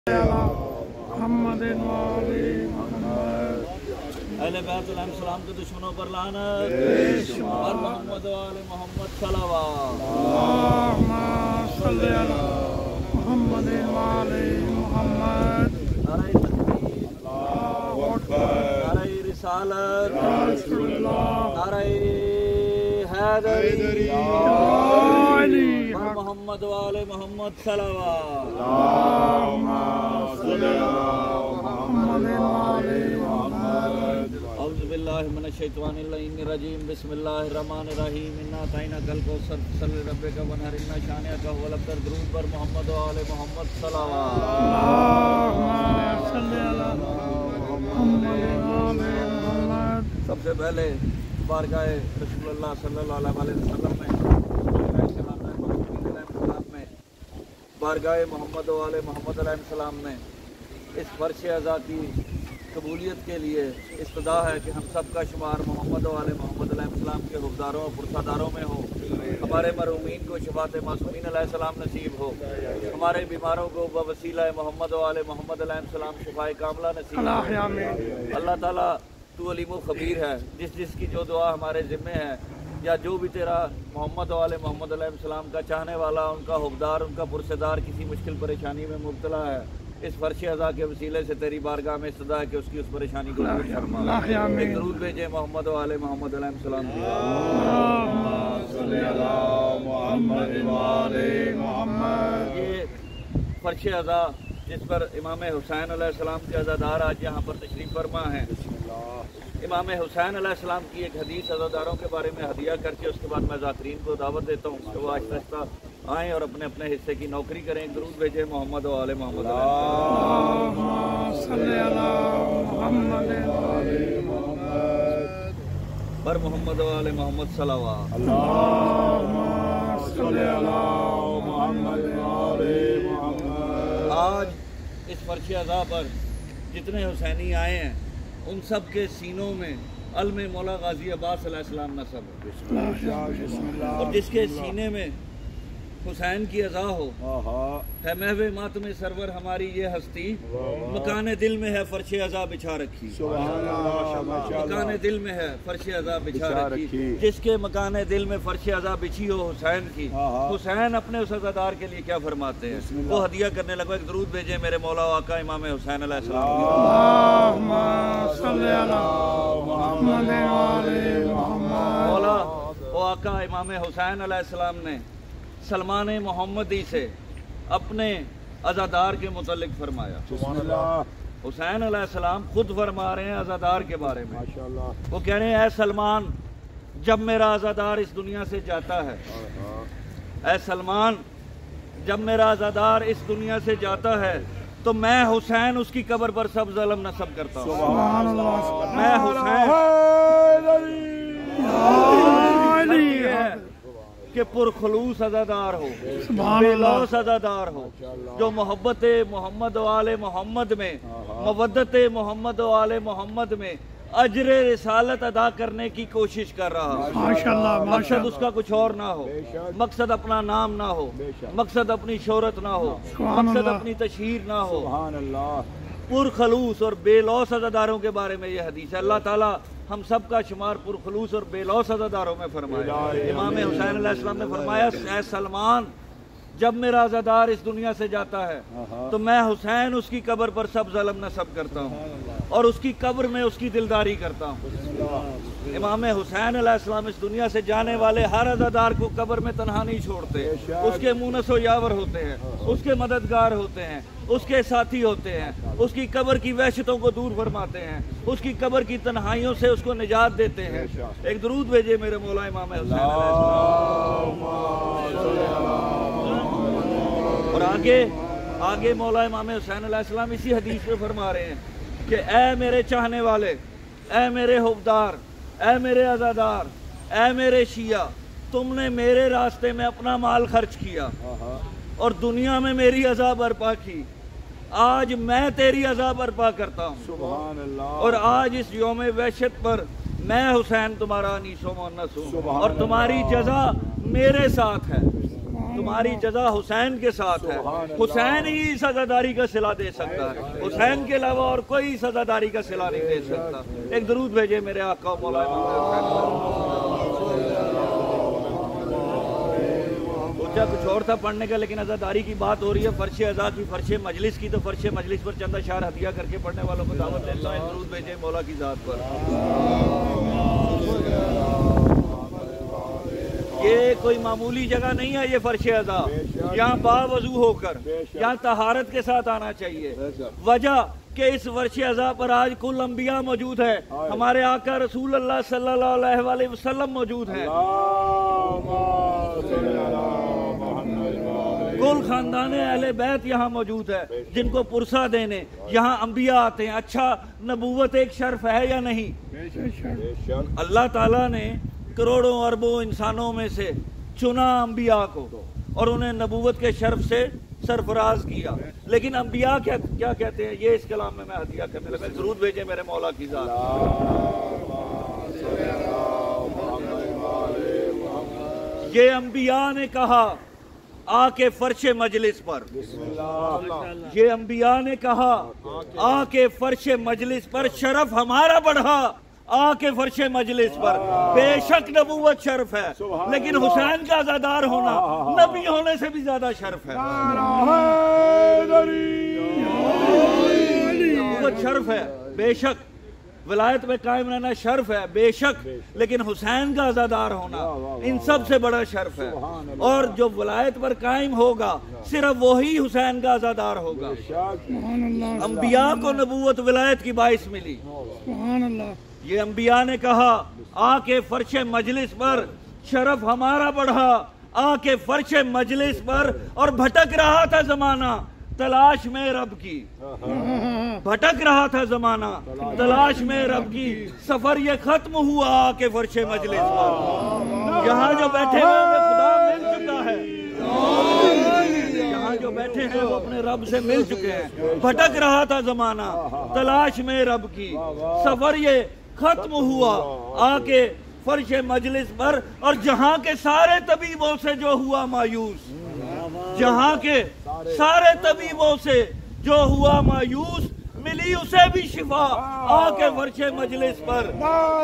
محمد اہل بیت علیہ السلام کے دشمنوں پر لعنت اور محمد و آل محمد صلوات۔ اللہم صلی علی محمد و آل محمد۔ نعرہ تکبیر، اللہ اکبر، نعرہ رسالت، یا رسول اللہ، نعرہ حیدری، علی اور محمد و آل محمد صلوات۔ اللہم صلی علی محمد و آل محمد۔ اعوذ باللہ من الشیطان اللعین الرجیم، بسم اللہ الرحمن الرحیم۔ انا اعطیناک الکوثر فصل لربک وانحر، ان شانئک هو الابتر۔ درود پر محمد و آل محمد صلوات۔ اللہم صلی علی محمد و آل محمد۔ سب سے پہلے بارگاہ رسول اللہ صلی اللہ علیہ وسلم میں بارگاہ محمد و آل محمد علیہ السلام میں اس فرش اعزا کی قبولیت کے لیے استدا ہے کہ ہم سب کا شمار محمد و آل محمد علیہ السلام کے حفظداروں اور پرساداروں میں ہو۔ ہمارے مرحومین کو شفاعت معصومین علیہ السلام نصیب ہو۔ ہمارے بیماروں کو بوسیلہ محمد و آل محمد علیہ السلام شفاء کاملہ نصیب ہو۔ اللہ تعالیٰ تو علیم و خبیر ہے، جس کی جو دعا ہمارے ذمے ہے یا جو بھی تیرا محمد و آل محمد علیہ السلام کا چاہنے والا، ان کا حقدار، ان کا پرسدار کسی مشکل پریشانی میں مبتلا ہے، اس فرش اعزا کے وسیلے سے تیری بارگاہ میں استدا ہے کہ اس کی اس پریشانی کو دور فرما۔ ایک درود بھیجے محمد و آل محمد علیہ السلام کی۔ اللہم صلی علی محمد و آل محمد۔ یہ فرش اعزا جس پر امام حسین علیہ السلام کے عزادار آج یہاں پر تشریف فرما ہیں، امام حسین علیہ السلام کی ایک حدیث عزاداروں کے بارے میں ہدیہ کر کے اس کے بعد میں ذاکرین کو دعوت دیتا ہوں کہ وہ آہستہ آہستہ آئیں اور اپنے اپنے حصے کی نوکری کریں۔ درود بھیجیں محمد و آل محمد۔ اللہم صلی علی محمد و آل محمد۔ بر محمد و آل محمد صلوات۔ اللہم صلی علی محمد و آل محمد۔ آج اس فرش اعزا پر جتنے حسینی آئے ہیں ان سب کے سینوں میں علم مولا غازی عباس علیہ السلام نصب ہو، اور جس کے سینے میں حسین کی عزا ہو ہے محو ماتم سرور ہماری یہ ہستی، مکان دل میں ہے فرش عزا بچھا رکھی، مکان دل میں ہے فرش عزا بچھا رکھی۔ جس کے مکان دل میں فرش عزا بچھی ہو حسین کی، حسین اپنے اس عزادار کے لیے کیا فرماتے ہیں، وہ ہدیہ کرنے لگا۔ ایک درود بھیجیں میرے مولا و آقا امام حسین علیہ السلام کی۔ اللہم صلی علی محمد و آل محمد۔ مولا و آقا امام حسین علیہ السلام نے سلمان محمدی سے اپنے عزادار کے متعلق فرمایا۔ حسین علیہ السلام خود فرما رہے ہیں عزادار کے بارے میں، وہ کہہ رہے ہیں اے سلمان جب میرا عزادار اس دنیا سے جاتا ہے، اے سلمان جب میرا عزادار اس دنیا سے جاتا ہے تو میں حسین اس کی قبر پر سب ظلم نصب کرتا ہوں۔ میں حسین کہ پرخلوص عزادار ہو، بے لوث عزادار ہو، جو محبت محمد و آل محمد میں، مودت محمد و آل محمد میں اجر رسالت ادا کرنے کی کوشش کر رہا۔ ماشاءاللہ، مقصد اس کا کچھ اور نہ ہو، مقصد اپنا نام نہ ہو، مقصد اپنی شہرت نہ ہو، مقصد اپنی تشہیر نہ ہو۔ پرخلوص اور بے لوث عزاداروں کے بارے میں یہ حدیث ہے۔ اللہ تعالیٰ ہم سب کا شمار پرخلوص اور بے لوث عزاداروں میں فرمائے۔ امام حسین علیہ السلام نے فرمایا اے سلمان جب میرا عزادار اس دنیا سے جاتا ہے تو میں حسین اس کی قبر پر سب ظلم نصب کرتا ہوں اور اس کی قبر میں اس کی دلداری کرتا ہوں۔ امام حسین علیہ السلام اس دنیا سے جانے والے ہر عزادار کو قبر میں تنہا نہیں چھوڑتے، اس کے مونس و یاور ہوتے ہیں، اس کے مددگار ہوتے ہیں، اس کے ساتھی ہوتے ہیں، اس کی قبر کی وحشتوں کو دور فرماتے ہیں، اس کی قبر کی تنہائیوں سے اس کو نجات دیتے ہیں۔ ایک درود بھیجے میرے مولا امام حسین علیہ السلام۔ اور آگے مولا امام حسین علیہ السلام اسی حدیث میں فرما رہے ہیں کہ اے میرے چاہنے والے، اے میرے حبدار، اے میرے عزادار، اے میرے شیعہ، تم نے میرے راستے میں اپنا مال خرچ کیا اور دنیا میں میری عزا برپا کی، آج میں تیری عزا برپا کرتا ہوں، اور آج اس یوم وحشت پر میں حسین تمہارا انیس و مؤنس ہوں اور تمہاری جزا میرے ساتھ ہے۔ تمہاری جزا حسین کے ساتھ ہے، حسین ہی سزاداری کا صلہ دے سکتا ہے، حسین کے علاوہ اور کوئی سزاداری کا صلہ نہیں دے سکتا۔ ایک درود بھیجے میرے آقا مولا سوچا کچھ اور تھا پڑھنے کا، لیکن عزاداری کی بات ہو رہی ہے، فرش عزا کی، فرش مجلس کی، تو فرش مجلس پر چند اشعار ہدیہ کر کے پڑھنے والوں کو دعوت دیتا ہوں۔ درود بھیجے مولا کی ذات پر۔ یہ کوئی معمولی جگہ نہیں ہے، یہ فرش عزا، یہاں باوضو ہو کر، یہاں طہارت کے ساتھ آنا چاہیے۔ وجہ کہ اس فرش عزا پر آج کل انبیاء موجود ہے، ہمارے آقا رسول اللہ صلی اللہ علیہ وآلہ وسلم موجود ہیں، کل خاندان اہل بیت یہاں موجود ہے، جن کو پرسہ دینے یہاں انبیاء آتے ہیں۔ اچھا، نبوت ایک شرف ہے یا نہیں؟ اللہ تعالیٰ نے کروڑوں اربوں انسانوں میں سے چنا انبیاء کو اور انہیں نبوت کے شرف سے سرفراز کیا، لیکن انبیاء کیا کہتے ہیں؟ یہ اس کلام میں ہدیہ کرنے لگا۔ درود بھیجے میرے مولا کی ذات۔ یہ انبیاء نے کہا آ کے فرش مجلس پر، یہ انبیاء نے کہا آ کے فرش مجلس پر، شرف ہمارا بڑھا آ کے فرش مجلس پر۔ بے شک نبوت شرف ہے، لیکن حسین کا عزادار ہونا نبی ہونے سے بھی زیادہ شرف ہے۔ نبوت شرف ہے بے شک، ولایت میں قائم رہنا شرف ہے بے شک، لیکن حسین کا عزادار ہونا ان سب سے بڑا شرف ہے، اور جو ولایت پر قائم ہوگا صرف وہی حسین کا عزادار ہوگا۔ انبیاء کو نبوت ولایت کی باعث ملی۔ یہ انبیاء نے کہا آ کے فرش مجلس پر، شرف ہمارا بڑھا آ کے فرش مجلس پر، اور بھٹک رہا تھا زمانہ تلاش میں رب کی، بھٹک رہا تھا زمانہ تلاش میں رب کی، سفر یہ ختم ہوا آ کے فرش مجلس پر۔ یہاں جو بیٹھے ہیں انہیں خدا مل چکا ہے، یہاں جو بیٹھے ہیں وہ اپنے رب سے مل چکے ہیں۔ بھٹک رہا تھا زمانہ تلاش میں رب کی، سفر یہ ختم ہوا آ کے فرش مجلس پر، اور جہاں کے سارے طبیبوں سے جو ہوا مایوس، جہاں کے سارے طبیبوں سے جو ہوا مایوس، ملی اسے بھی شفا آ کے فرش مجلس پر،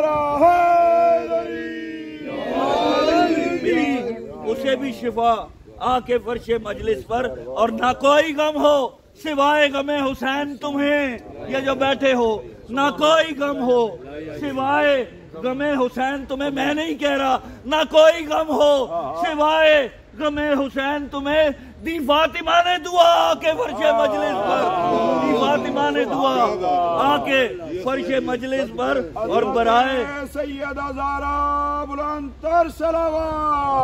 ملی اسے بھی شفا آ کے فرش مجلس پر۔ اور نہ کوئی غم ہو سوائے غم حسین تمہیں، یہ جو بیٹھے ہو، نہ کوئی غم ہو سوائے غم حسین تمہیں، میں نہیں کہہ رہا، نہ کوئی غم ہو سوائے غم حسین تمہیں، دی فاطمہ نے دعا آ کے فرش مجلس پر، دی فاطمہ نے دعا آ کے فرش مجلس پر، اور برائے سیدہ زہرا بلند تر صلوات،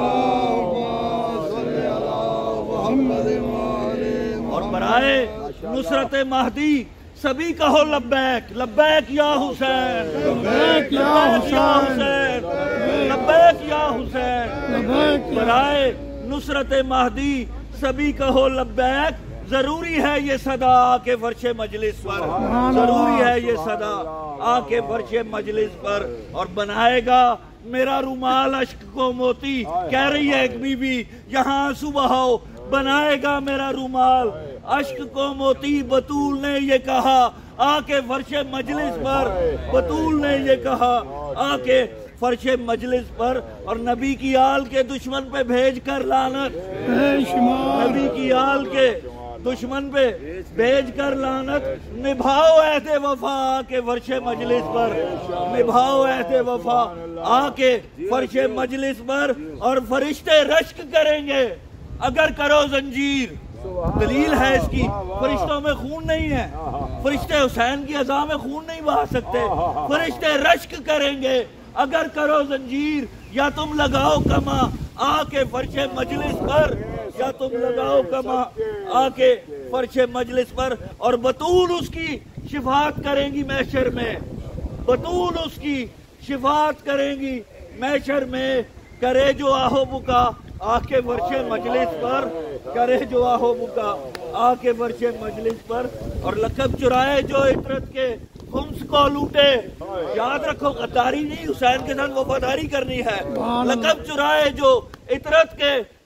اور برائے نصرت مہدی سبھی کہو لبیک لبیک یا حسین، لبیک یا حسین، لبیک یا حسین۔ برائے نصرت مہدی سبھی کہو لبیک، ضروری ہے یہ صدا آ کے فرش مجلس پر، ضروری ہے یہ صدا آ کے فرش مجلس پر، اور بنائے گا میرا رومال اشک کو موتی، کہہ رہی ہے ایک بی بی یہاں صبح ہو، بنائے گا میرا رومال اشک کو موتی، بطول نے یہ کہا آ کے فرش مجلس پر، بطول نے یہ کہا آ کے فرش مجلس پر، اور نبی کی آل کے دشمن پہ بھیج کر لعنت، نبی کی آل کے دشمن پہ بھیج کر لعنت، نبھاؤ عہد وفا آ کے فرش مجلس پر، نبھاؤ عہد وفا آ کے فرش مجلس پر، اور فرشتے رشک کریں گے اگر کرو زنجیر۔ دلیل ہے اس کی، فرشتوں میں خون نہیں ہے، فرشتے حسین کی عزا میں خون نہیں بہا سکتے، فرشتے رشک کریں گے اگر کرو زنجیر، یا تم لگاؤ کما آ کے فرش مجلس پر، یا تم لگاؤ کما آ کے فرش مجلس پر، اور بطول اس کی شفاعت کریں گی محشر میں، بطول اس کی شفاعت کریں گی محشر میں، کرے جو آہو بکا آ کے فرش مجلس پر، کرے جو آہو بکا آ کے فرش مجلس پر، اور لقب چرائے جو عطرت کے خمس کو لوٹے، یاد رکھو غداری نہیں، حسین کے ساتھ وفاداری کرنی ہے، لقب چرائے جو عطرت کے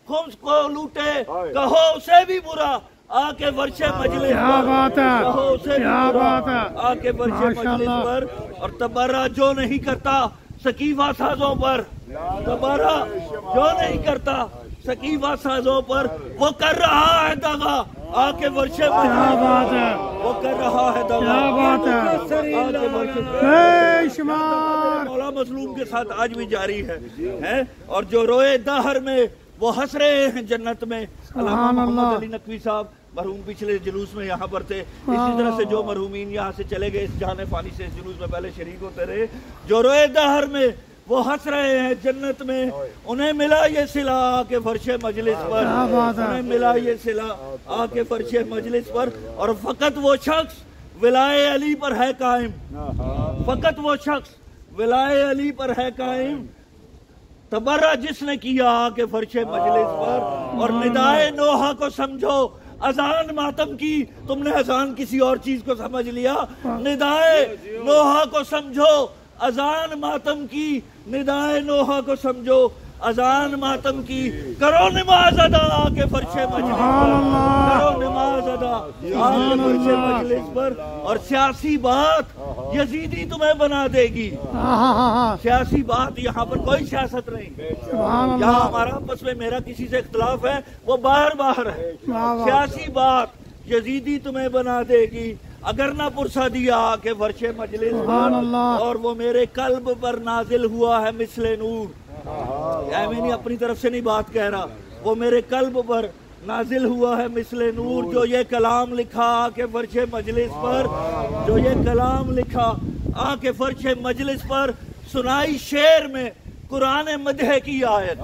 خمس کو لوٹے کہو اسے بھی برا آ کے فرش مجلس پر، کہو اسے بھی برا آ کے فرش مجلس پر، اور تبرہ جو نہیں کرتا سکیفہ سازوں پر، تبرہ جو نہیں کرتا سکیفہ سازوں پر، وہ کر رہا ہے دغا آ کے فرش مجلس پر، وہ کر رہا ہے دغا آ کے فرش مولا مظلوم کے ساتھ آج بھی جاری ہے، اور جو روئے دہر میں وہ ہنس رہے ہیں جنت میں۔ علامہ محمد علی نقوی صاحب مرحوم پچھلے جلوس میں یہاں پر تھے، اسی طرح سے جو مرحومین یہاں سے چلے گئے اس جہان فانی سے اس جلوس میں پہلے شریک ہوتے رہے، جو روئے دہر میں وہ ہنس رہے ہیں جنت میں، انہیں ملا یہ صلہ آ کے فرش مجلس پر، انہیں ملا یہ صلہ آ کے فرش مجلس پر، اور فقط وہ شخص ولائے علی پر ہے قائم، فقط وہ شخص ولائے علی پر ہے قائم، تبرہ جس نے کیا آ کے فرش مجلس پر، اور ندائے نوحہ کو سمجھو اذان ماتم کی، تم نے اذان کسی اور چیز کو سمجھ لیا، ندائے نوحہ کو سمجھو اذان ماتم کی، ندائے نوحہ کو سمجھو اذان ماتم کی، کرو نماز ادا آ کے فرش مجلس پر، کرو نماز ادا آ کے فرش مجلس پر، اور سیاسی بات یزیدی تمہیں بنا دے گی، سیاسی بات یہاں پر کوئی سیاست نہیں، یہاں ہمارا آپس میں میرا کسی سے اختلاف ہے وہ باہر ہے، سیاسی بات یزیدی تمہیں بنا دے گی، اگر نہ پرسا دیا آ کے فرش مجلس پر، اور وہ میرے قلب پر نازل ہوا ہے مثل نور، میں نہیں اپنی طرف سے نہیں بات کہہ رہا، وہ میرے قلب پر نازل ہوا ہے مثل نور، جو یہ کلام لکھا آ کے فرش مجلس پر، جو یہ کلام لکھا آ کے فرش مجلس پر، سنائی شعر میں قرآن مدح کی آیت،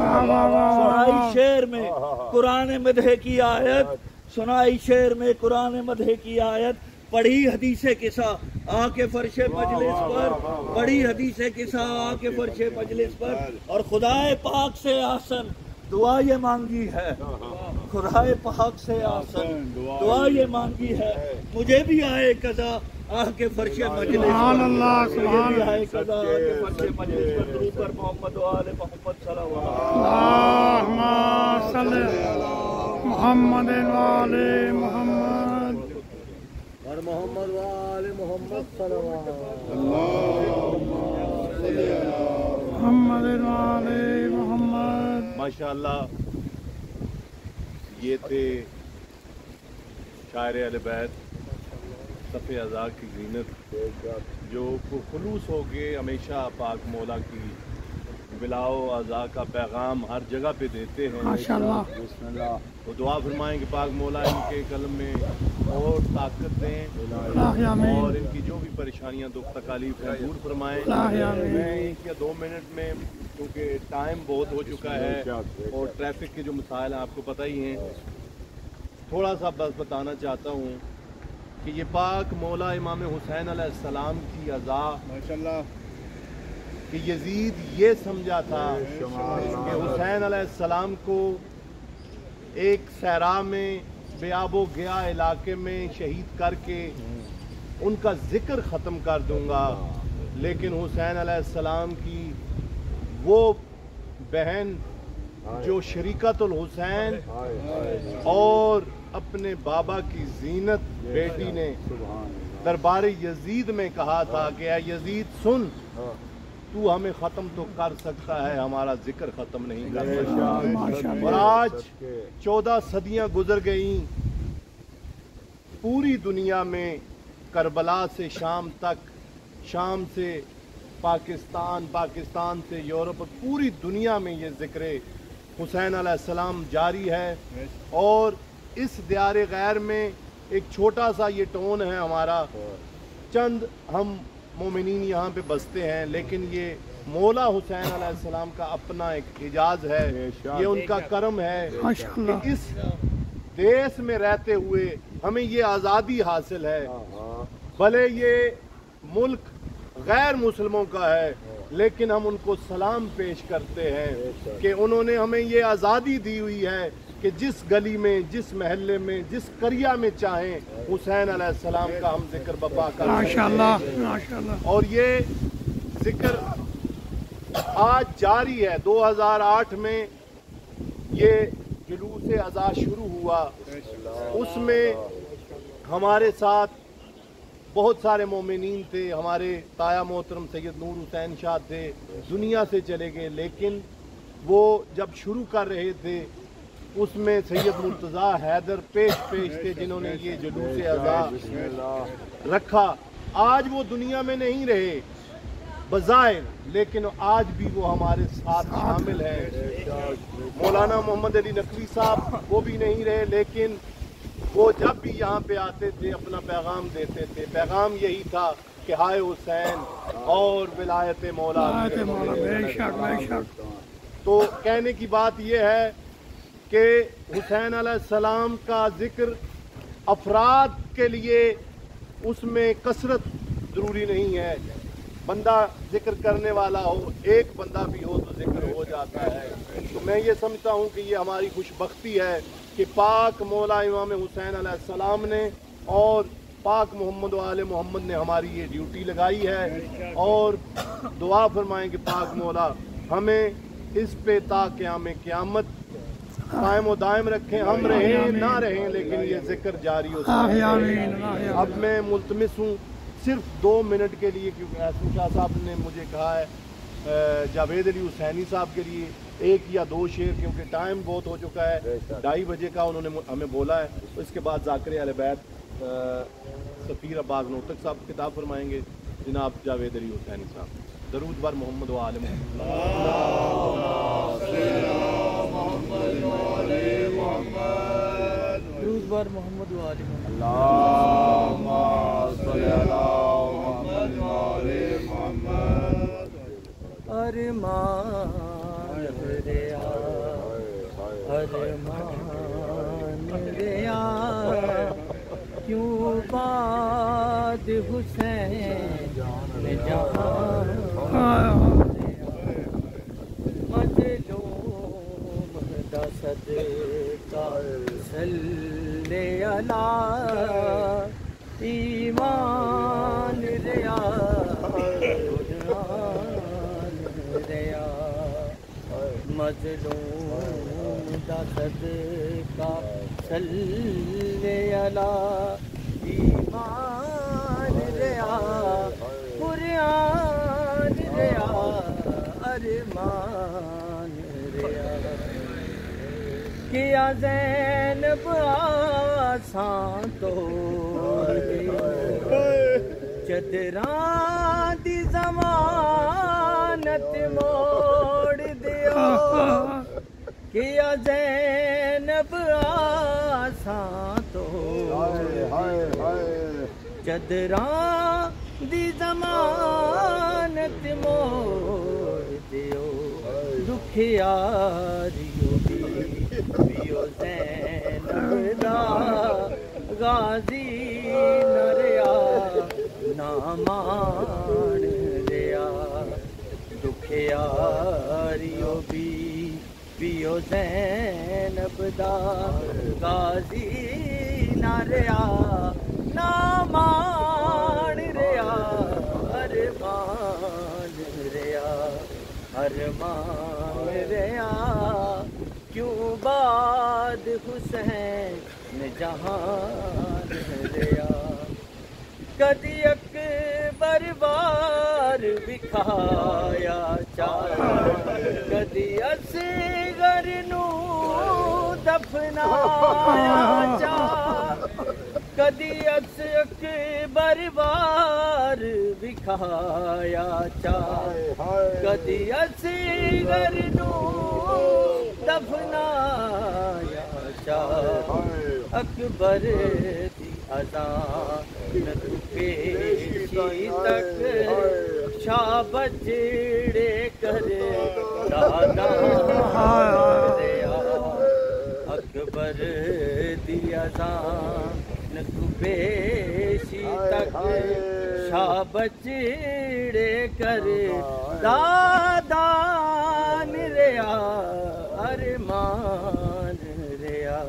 سنائی شعر میں قرآن مدح کی آیت، سنائی شعر میں قرآن مدح کی آیت، پڑھی حدیث قصہ آ کے فرش مجلس پر، پڑھی حدیث قصہ آ کے فرش مجلس پر، اور خدائے پاک سے آسن دعا یہ مانگی ہے، خدائے پاک سے آسن دعا یہ مانگی ہے، مجھے بھی آئے قضا آ کے فرش مجلس پر، مجھے بھی آئے قضا آ کے فرش مجلس پر، درود پر محمد و آل محمد صلی اللہ علیہ وسلم، محمد و آل محمد، اور محمد و آل محمد صلی محمد و آل محمد۔ ماشاءاللہ یہ تھے شاعر اہل بیت صف اعضاء کی زینت، جو خلوص ہو کے ہمیشہ پاک مولا کی بلاؤ اعضاء کا پیغام ہر جگہ پہ دیتے ہیں۔ ماشاءاللہ وہ دعا فرمائیں کہ پاک مولا ان کے قلم میں اور طاقت دیں، اور ان کی جو بھی پریشانیاں دکھ تکالیف ہیں دور فرمائیں۔ میں 1 یا 2 منٹ میں، کیونکہ ٹائم بہت ہو چکا ہے اور ٹریفک کے جو مسائل ہیں آپ کو پتہ ہی ہیں، تھوڑا سا بس بتانا چاہتا ہوں کہ یہ پاک مولا امام حسین علیہ السلام کی اعضاء کہ یزید یہ سمجھا تھا کہ حسین علیہ السلام کو ایک صحرا میں بے آب و گیا علاقے میں شہید کر کے ان کا ذکر ختم کر دوں گا، لیکن حسین علیہ السلام کی وہ بہن جو شریکت الحسین اور اپنے بابا کی زینت بیٹی نے دربار یزید میں کہا تھا کہ اے یزید سن، تو ہمیں ختم تو کر سکتا ہے، ہمارا ذکر ختم نہیں کر سکتا۔ اور آج 14 صدیاں گزر گئیں، پوری دنیا میں کربلا سے شام تک، شام سے پاکستان، پاکستان سے یورپ، پوری دنیا میں یہ ذکر حسین علیہ السلام جاری ہے، اور اس دیار غیر میں ایک چھوٹا سا یہ ٹون ہے ہمارا، چند ہم مومنین یہاں پہ بستے ہیں، لیکن یہ مولا حسین علیہ السلام کا اپنا ایک اعجاز ہے، یہ ان کا کرم ہے کہ اس دیس میں رہتے ہوئے ہمیں یہ آزادی حاصل ہے، بھلے یہ ملک غیر مسلموں کا ہے لیکن ہم ان کو سلام پیش کرتے ہیں کہ انہوں نے ہمیں یہ آزادی دی ہوئی ہے کہ جس گلی میں، جس محلے میں، جس قریہ میں چاہیں حسین علیہ السلام کا ہم ذکر بپا کر سکتے ہیں، اور یہ ذکر آج جاری ہے۔ 2008 میں یہ جلوس اضحیٰ شروع ہوا، اس میں ہمارے ساتھ بہت سارے مومنین تھے، ہمارے تایا محترم سید نور حسین شاہ تھے، دنیا سے چلے گئے، لیکن وہ جب شروع کر رہے تھے اس میں سید مرتضیٰ حیدر پیش تھے جنہوں نے یہ جلوس اضحیٰ رکھا۔ آج وہ دنیا میں نہیں رہے بظاہر، لیکن آج بھی وہ ہمارے ساتھ شامل ہیں۔ مولانا محمد علی نقوی صاحب وہ بھی نہیں رہے، لیکن وہ جب بھی یہاں پہ آتے تھے اپنا پیغام دیتے تھے۔ پیغام یہی تھا کہ ہائے حسین اور ولایت مولا۔ تو کہنے کی بات یہ ہے کہ حسین علیہ السلام کا ذکر افراد کے لیے اس میں کثرت ضروری نہیں ہے، بندہ ذکر کرنے والا ہو، ایک بندہ بھی ہو تو ذکر ہو جاتا ہے۔ تو میں یہ سمجھتا ہوں کہ یہ ہماری خوش بختی ہے کہ پاک مولا امام حسین علیہ السلام نے اور پاک محمد و آل محمد نے ہماری یہ ڈیوٹی لگائی ہے، اور دعا فرمائیں کہ پاک مولا ہمیں اس پہ تا قیام قیامت قائم و دائم رکھیں، ہم رہیں نہ رہیں لیکن یہ ذکر جاری ہو سکے۔ اب میں ملتمس ہوں صرف 2 منٹ کے لیے، کیونکہ احسن شاہ صاحب نے مجھے کہا ہے جاوید علی حسینی صاحب کے لیے 1 یا 2 شعر، کیونکہ ٹائم بہت ہو چکا ہے، 2:30 بجے کا انہوں نے ہمیں بولا ہے۔ اس کے بعد ذاکر اہل بیت سفیر عباس نوتک صاحب خطاب فرمائیں گے، جناب جاوید علی حسینی صاحب۔ درود بر محمد و آل محمد۔ درود بر محمد و آل محمد۔ اللہم صلی علی محمد و آل محمد۔ ارمان ریا ارمان ریا کیوں باد حسین جہاں مظلوم دا صدقہ صلی علی ایمان ریا مظلوم دا صدقہ صلی علی ایمان ریا قرآن ریا ارمان ریا کیا زینب آسان توڑ گئی چدران دی ضمانت موڑ دیو کیا زینب آسان توڑ چدران دی ضمانت موڑ دیو دکھیاریو بیو زینب دا غازی نریا نامان ریا دکھیاریو بیو زینب دا غازی نریا نامان ریا ارمان ریا ارمان ریا کیوں باد حسین جہان ریا کدی اکبر بار بکھایا چار کدی اصغر نو دفنایا چار کدی اکبر بار بکھایا چار کدی اصغر نو دفنایا چار اکبر دی اذان پیشی تک شاہ بجڑے کر دادا ریا اکبر دی اذان پیشی تک شاہ بجڑے کر دادا ریا ارمان ریا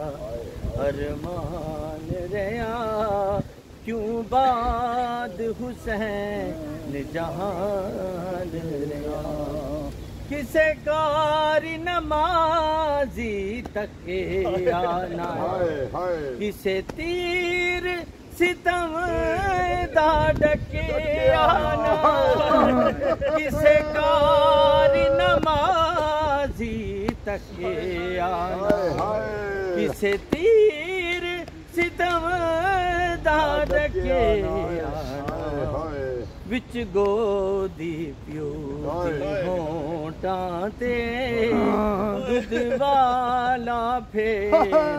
ارمان ریا کیوں باد حسین جہان ریا کسے کار نمازی تکے آنا کسے تیر ستم دا ڈکے آنا کسے کار نمازی تکے آنا کسے تیر ستم دا ڈکے آنا وچ گودی پیو دی ہونٹاں تے دودھ والا پھیر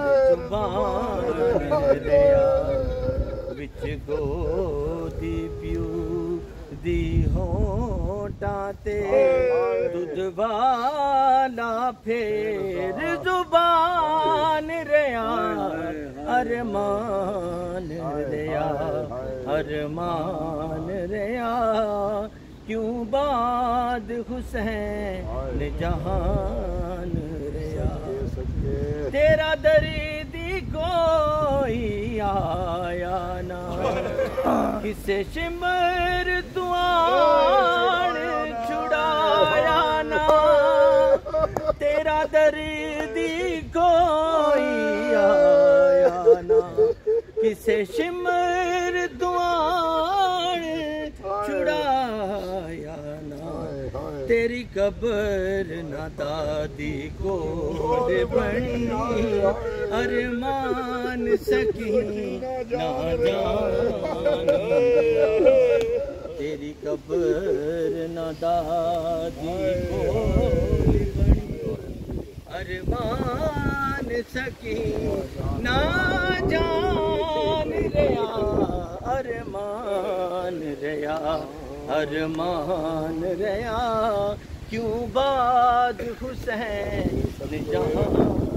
زبان دیا وچ گودی پیو دی ہونٹاں تے دودھ والا پھیر زبان ریا ارمان ریا ارمان ریا کیوں بعد حسین جہان ریا تیرا دردی کوئی آیا نہ کسے شمر دوان چھڑایا نہ تیرا دردی کوئی آیا نہ کسے شمر دوان چھڑایا نہ تیری قبر نہ دادی کوڑ بنی ارمان سکین نہ جان تیری قبر نہ دادی کوڑ بنی ارمان سکین نہ جان ریا ارمان ریا ارمان ریا کیوں بعد حسین جہاں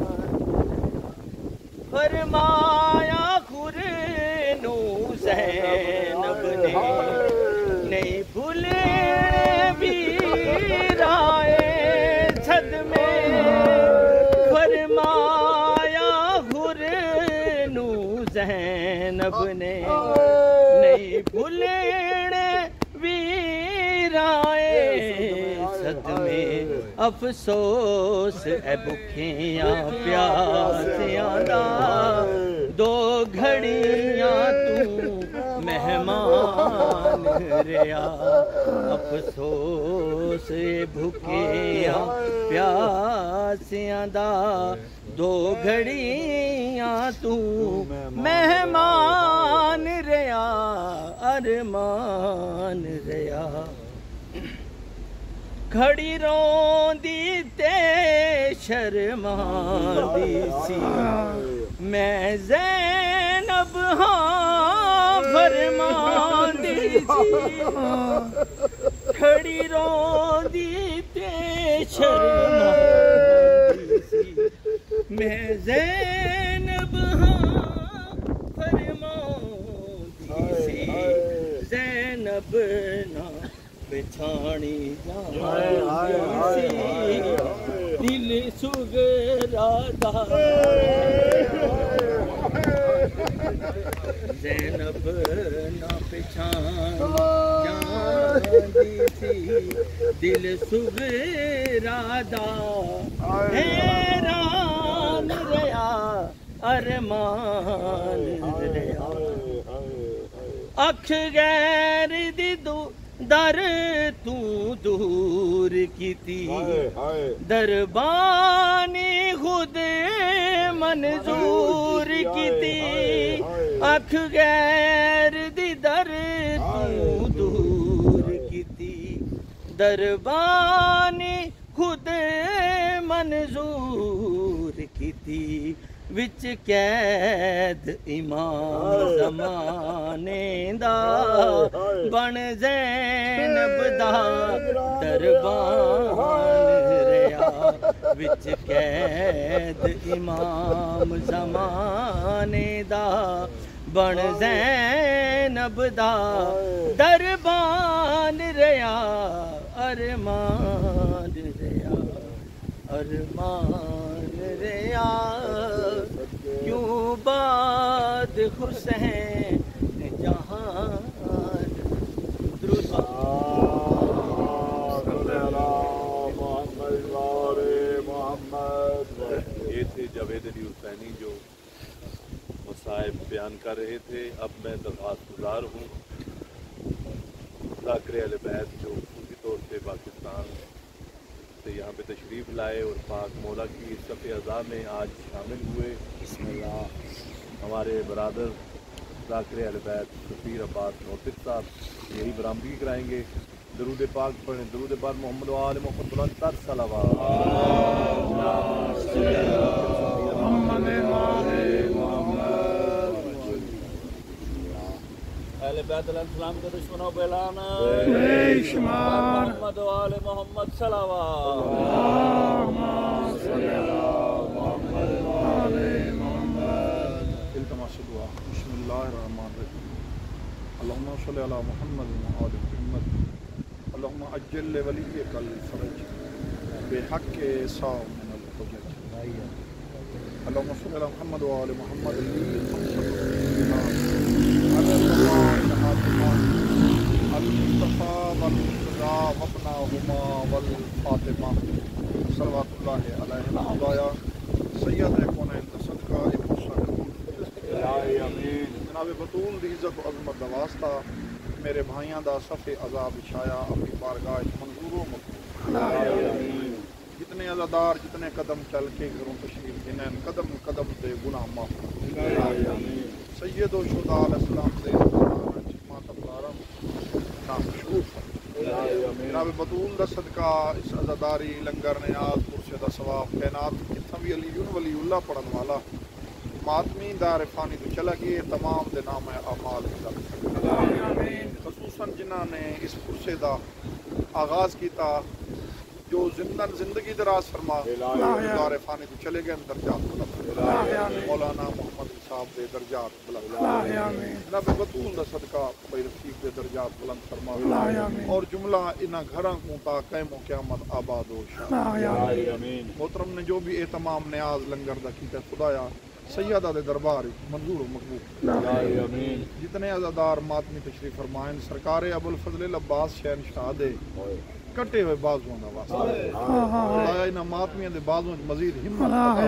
فرمایا خورنو زینب نے نہیں بھولے بھی رائے چھد میں فرمایا خورنو زینب نے نہیں بھولے میں افسوس اے بکھیاں پیاسیاں دا دو گھڑیاں تو مہمان ریا افسوس اے بھکھیاں پیاسیاں دا دو گھڑیاں تو مہمان ریا ارمان ریا کھڑی روندی تے شرماندی سی میں زینب ہاں فرماندی سی کھڑی روندی تے شرماندی سی میں زینب ہاں فرماندی سی زینب نہ بچھانی جاندی سی دل سگرا دا زینب نہ پچھانی جاندی سی دل سگرا دا حیران ریا ارمان ریا اکھ غیر دی در تو دور کیتی دربانی خود منظور کیتی اکھ غیر دی در تو دور کیتی دربانی خود منظور کیتی وچ قید امام زمانے دا بن زینب دا دربان ریا وچ قید امام زمانے دا بن زینب دا دربان ریا ارمان ریا ارمان ریا کیوں بعد حسین جہان درود کر رہے تھے. اب میں درخواست گزار ہوں ذاکر اہل بیت جو خصوصی طور سے پاکستان سے یہاں پہ تشریف لائے اور پاک مولا کی صف اعضاء میں آج شامل ہوئے. بسم اللہ. ہمارے برادر ذاکر اہل بیت سفیر عباس نوطق صاحب یہی برآمدگی کرائیں گے. درود پاک پڑھیں. درود پاک محمد و آل محمد بلند تر صلوات. اہل بیت علیہ السلام کے دشمنوں پہ لعنت. بے شمار. محمد و آل محمد صلوات. التماس دعا. بسم اللہ الرحمن الرحیم. اللہم صلی علی محمد و آل محمد. اللہم اجل لولیک الفرج بحق صاع من الحجج. اللہم صلی علی محمد و آل محمد. المصطفیٰ والمرتضیٰ وابنہما والفاطمہ صلوات اللہ علیہ خدایا سید کونین صدقہ جناب بطول دی عزت و عظمت دا واسطہ میرے بھائیاں دا صف عذاب بچھایا اپنی بارگاہ منظور و مقبول. جتنے عزادار جتنے قدم چل کے گھروں تشریف جنہیں قدم قدم دے گناہ معاف. سید و شہداء علیہ السلام دے جناب بطول دا صدقہ اس عزاداری لنگر نیاز پرسے دا ثواب کائنات کتنا بھی علی اللہ پڑھن والا ماتمی دار فانی تو چلا گئے تمام دے نام اعمال خصوصاً جنہاں نے اس پرسے دا آغاز کیتا جو زندگی دراز فرما دار فانی تو چلے گئے درجات بلند. مولانا محمد صاحب دے درجات بلند. جناب بطول دا صدقہ پیر رفیق دے درجات بلند فرما اور جملہ انہاں گھراں کو تا قیام و قیامت آباد ہو. محترم نے جو بھی اہتمام نیاز لنگر دا کیتا خدایا سیدہ دے دربار منظور و مقبول. جتنے عزادار ماتمی تشریف فرمائیں سرکار ابوالفضل عباس شہنشاہ دے کٹے ہوئے بازوں دا واسطہ خدایا انہاں ماتمیاں دے بازوں مزید ہمت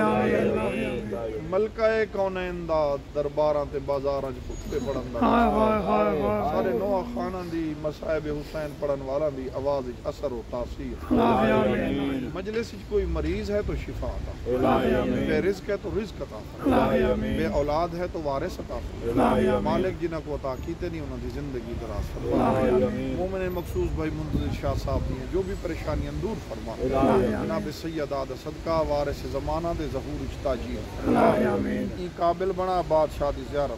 ملکہ کونین دا درباراں تے بازاراں چ پھٹے پڑن دا سارے نوح خاناں دی مصائب حسین پڑھن والاں دی آواز وچ اثر و تاثیر. مجلس وچ کوئی مریض ہے تو شفا عطا، بے رزق ہے تو رزق عطا، بے اولاد ہے تو وارث عطا. مالک جنہاں کو عطا کیتے نہیں انہاں دی زندگی دراز فرما. مومن مخصوص بھائی منتظر شاہ صاحب جو بھی پریشانیاں دور فرما. جناب سیدہ دا صدقہ وارث زمانہ دے ظہور وچ تاجیل ای قابل بنا بادشاہ دی زیارت.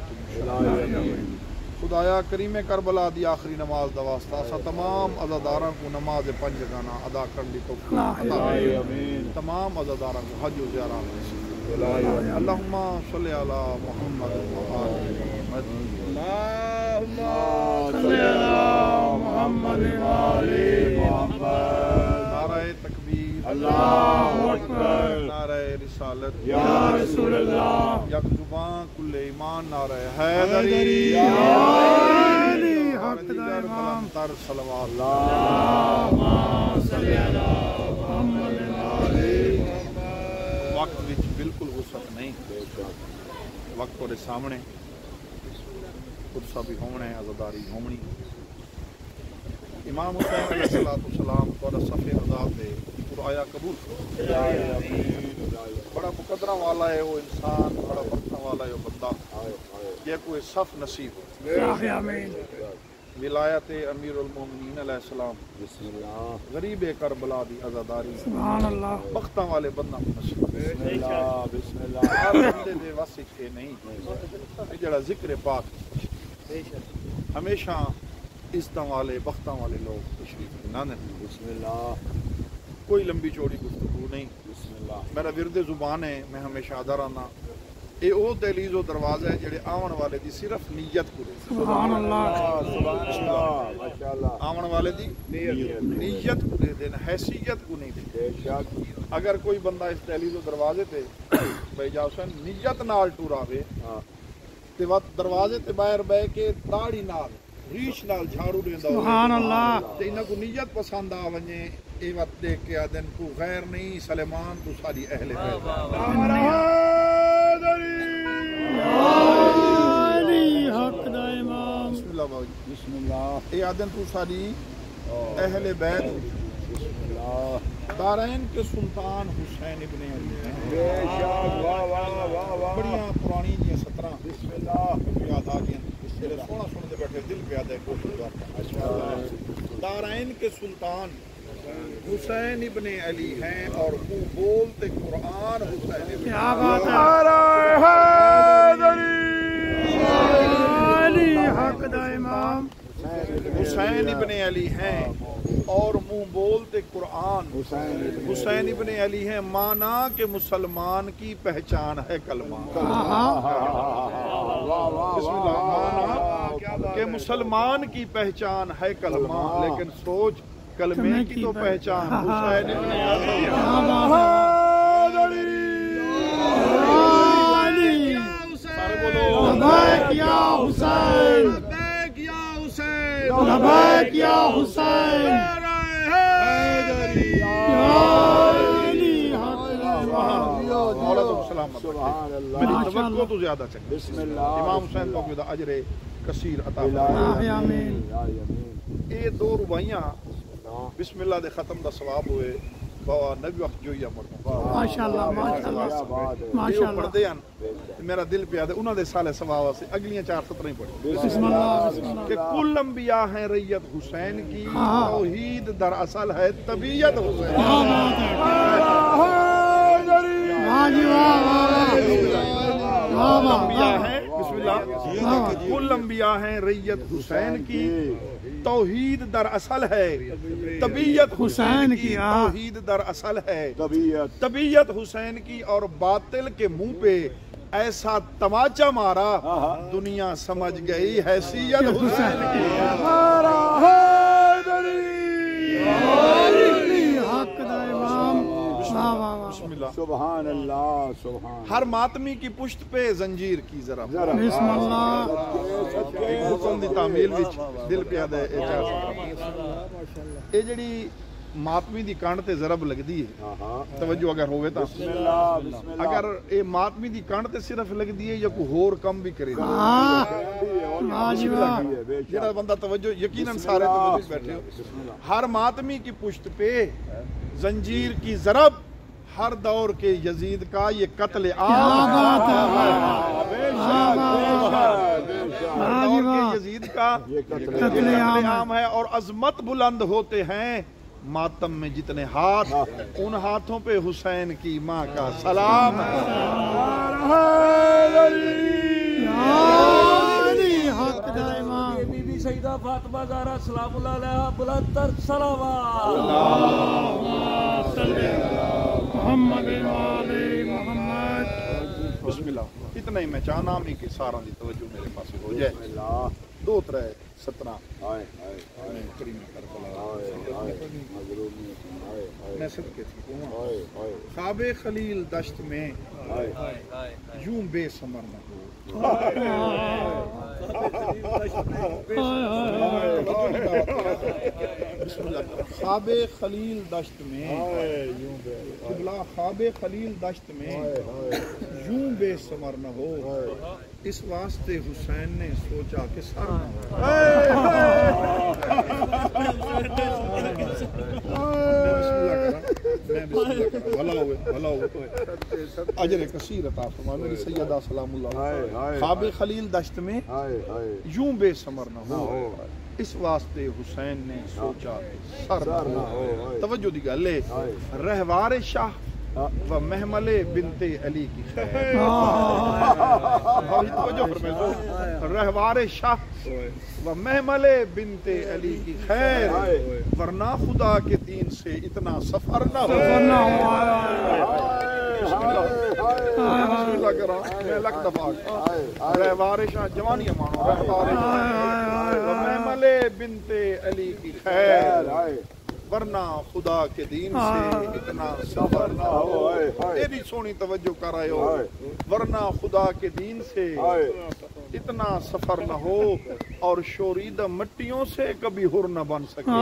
خدایا کریم کربلا دی آخری نماز دا واسطہ سا تمام عزاداراں کو نماز پنج گانا ادا کرنے دی توفیق عطا. تمام عزاداراں کو حج و زیارات نصیب. اللہم صلی علی محمد و آل محمد. اللہم صلی علی محمد و آل محمد. نعرہ تکبیر اللہ اکبر. نعرہ رسالت یا رسول اللہ. یک زبان کل ایمان نعرہ حیدری یا علی حق امام تر صلوات. اللہم صلی علی محمد و آل محمد. وقت وچ بالکل غصت نہیں، وقت تھوڑے سامنے خدسہ بھی ہونے عزاداری ہومنی. امام حسین علیہ السلام تھوڑا صف عذاب دے آیا قبول. بڑا مقدرہ والا ہے وہ انسان، بڑا برتن والا ہے وہ بندہ، یہ کوئی صف نصیب ہو. ولایت امیر المومنین علیہ السلام غریب کربلا دی عزاداری بختاں والے بندہ نصیب. بسم اللہ. ہر بندے دے واسطے اے نہیں جڑا ذکر پاک ہمیشہ عزتاں والے بختاں والے لوگ تشریف لانے. بسم اللہ. کوئی لمبی چوڑی گفتگو نہیں. بسم اللہ. میرا ورد زبان ہے، میں ہمیشہ ادا رہنا اے او دہلیز و دروازہ ہے جڑے آون والے دی صرف نیت کو دے. سبحان اللہ. ماشاءاللہ. آون والے دی نیت کو دے دین، حیثیت کو نہیں دے. اگر کوئی بندہ اس دہلیز و دروازے تے بھائی جا حسین نیت نال ٹوراوے تے وقت دروازے تے باہر بہ کے داڑھی نال ریش نال جھاڑو دیندا سبحان اللہ تے انہاں کو نیت پسند آ ونجے اے وقت دیکھ کے آدن کو غیر نہیں سلیمان تو ساری اہل بیت. बाबा जी بسم اللہ اے آدن تو ساری اہل بیت دارین کے سلطان حسین ابن علی ہیں بڑیاں پرانی جی 17 بسم اللہ یاد آ گیا سونا سنتے بیٹھے دل پہ یاد ہے دارین کے سلطان حسین ابن علی ہیں اور منہ بولتے قرآن حسین ابن کیا بات ہے علی حق دا امام حسین ابن علی ہیں اور منہ بولتے قرآن حسین ابن علی ہیں مانا کہ مسلمان کی پہچان ہے کلمہ بسم اللہ مانا کہ مسلمان کی پہچان ہے کلمہ لیکن سوچ کلمے کی تو پہچان حسین ابن علی سارے بولو لبیک یا حسین لبیک یا حسین مولا تو سلامت میری توقع تو زیادہ چاہیے امام حسین کو اجر کثیر عطا فرمائے آمین یہ 2 رباعیاں بسم اللہ دے ختم دا ثواب ہوئے بابا نبی وقت جو یا مرد ماشاءاللہ ماشاءاللہ یہ ماشاءاللہ پڑھ دے ہیں میرا دل پہ آدھے انہوں دے سالے ثواب سے اگلیاں 4 سطریں پڑھ بسم اللہ کہ کل انبیاء ہیں ریت حسین کی توحید در اصل ہے طبیعت حسین انبیاء ہیں بسم اللہ کل انبیاء ہیں ریت حسین کی توحید در اصل ہے طبیعت حسین کی توحید در اصل ہے طبیعت حسین کی اور باطل کے منہ پہ ایسا تماچا مارا دنیا سمجھ گئی حیثیت حسین کی بسم اللہ سبحان اللہ سبحان ہر ماتمی کی پشت پہ زنجیر کی ذرا بسم اللہ حکم دی تعمیل وچ دل پہ آدھے اے جڑی ماتمی دی کانڈ تے ضرب لگدی ہے توجہ اگر ہوئے تا اگر اے ماتمی دی کانڈ تے صرف لگدی ہے یا کوئی ہور کم بھی کرے جڑا بندہ توجہ یقیناً سارے توجہ بیٹھے ہو ہر ماتمی کی پشت پہ زنجیر کی ضرب ہر دور کے یزید کا یہ قتل عام دور کے یزید کا یہ قتل عام ہے اور عظمت بلند ہوتے ہیں ماتم میں جتنے ہاتھ ان ہاتھوں پہ حسین کی ماں کا سلام ہے بی بی سیدہ فاطمہ زہرا سلام اللہ علیہا بلند تر صلوات محمد والے محمد بسم اللہ اتنا ہی میں چاہنا ہوں کہ سارا دی توجہ میرے پاس ہو جائے 2 3 17 کریم کربلا میں صدقے تھی خواب خلیل دشت میں یوں بے ثمر نہ ہو بسم اللہ خواب خلیل دشت میں خواب خلیل دشت میں یوں بے ثمر نہ ہو اس واسطے حسین نے سوچا کہ سر نہ ہو اجر کثیر عطا فرمائے میری سیدہ سلام اللہ خواب خلیل دشت میں یوں بے ثمر نہ ہو اس واسطے حسین نے سوچا سر نہ ہو توجہ دی گل ہے رہوار شاہ و محمل بنت علی کی خیر رہوار شاہ و محمل بنت علی کی خیر ورنہ خدا کے دین سے اتنا سفر نہ ہو بسم اللہ کرا میں لکھ دفعہ رہوار شاہ جوانی مانو رہوار شاہ و محمل بنت علی کی خیر ورنہ خدا کے دین سے اتنا سفر نہ ہو تیری سونی توجہ کر رہے ہو ورنہ خدا کے دین سے اتنا سفر نہ ہو اور شوریدہ مٹیوں سے کبھی ہر نہ بن سکے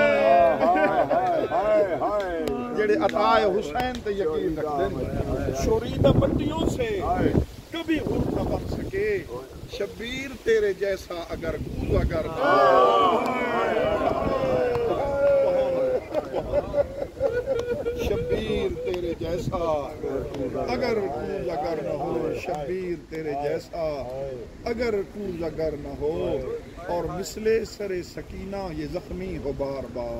جڑے عطا حسین تے یقین رکھتے ہیں شوریدہ مٹیوں سے کبھی ہر نہ بن سکے شبیر تیرے جیسا اگر کوزا گر شبیر تیرے جیسا اگر کوزا گر نہ ہو شبیر تیرے جیسا اگر کوزا گر نہ ہو اور مثل سر سکینہ یہ زخمی ہو بار بار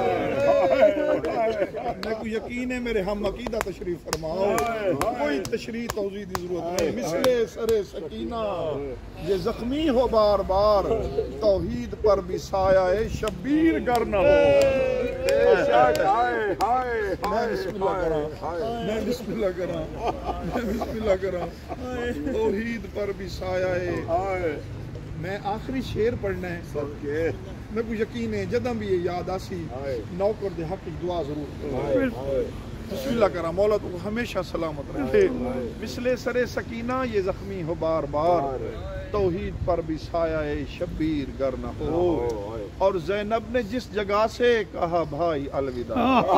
میں کو یقین ہے میرے ہم عقیدہ تشریف فرماؤ کوئی تشریح توضیح کی ضرورت نہیں مثل سر سکینہ یہ زخمی ہو بار بار توحید پر بھی سایہ شبیر گر نہ ہو میں بسم اللہ کراں توحید پر بھی سایہ میں آخری شعر پڑھنا ہے میں کو یقین ہے جدہ بھی یہ یاد آسی نوکر دے حق دعا ضرور بسم اللہ کراں مولا تو ہمیشہ سلامت رکھے مثل سر سکینہ یہ زخمی ہو بار بار توحید پر بھی سایہ شبیر گر نہ ہو اور زینب نے جس جگہ سے کہا بھائی الوداع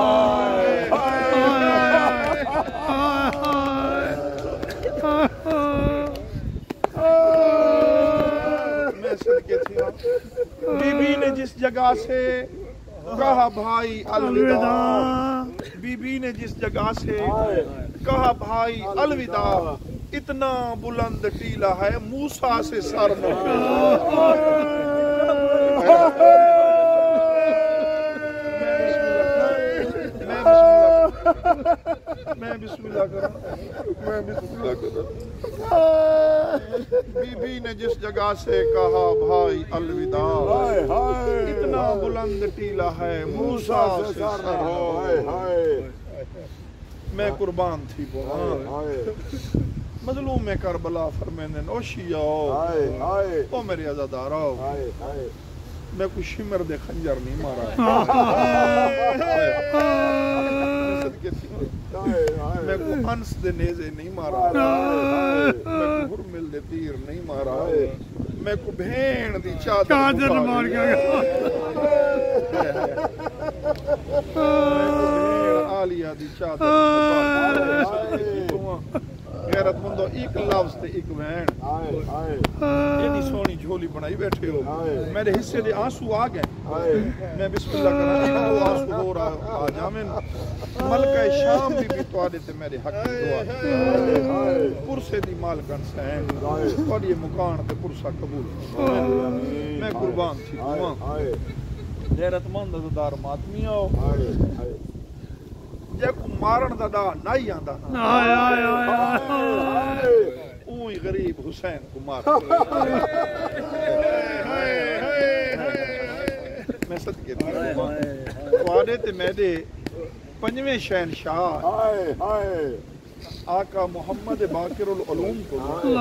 میں صدقے تھی بی بی نے جس جگہ سے کہا بھائی الوداع بی بی نے جس جگہ سے کہا بھائی الوداع اتنا بلند ٹیلا ہے موسیٰ سے سر نہ میں بسم اللہ کروں بی بی نے جس جگہ سے کہا بھائی الوداع اتنا بلند ٹیلا ہے موسیٰ سے سر میں قربان تھی مظلوم میں کربلا فرمیندے نوشی آؤ او میرے عزادار آؤ میں کوئی شمر دے خنجر نہیں مارا میں کوئی انس دے نیزے نہیں مارا میں کوئی ہرمل دے تیر نہیں مارا میں کوئی بھین دی چادر مار گیا آلیہ دی چادر غیرت مندو ایک لفظ تے ایک وین یہ سونی جھولی بنائی بیٹھے ہو میرے حصے دے آنسو آ گئے میں بسم اللہ کرنا وہ آنسو ہو رہا آ جامن ملکہ شام بھی توڑے تے میرے حق کی دعا پرسے دی مالکن سین اور یہ مکان تے پرسہ قبول میں قربان تھی دعا غیرت مند دار ماتمی ہو جے کو مارن دا نہیں آندا اوہی غریب حسین کو مار میں صدقے تھی وعدے تے میدے پنجویں شہنشاہ آقا محمد باقر العلوم کو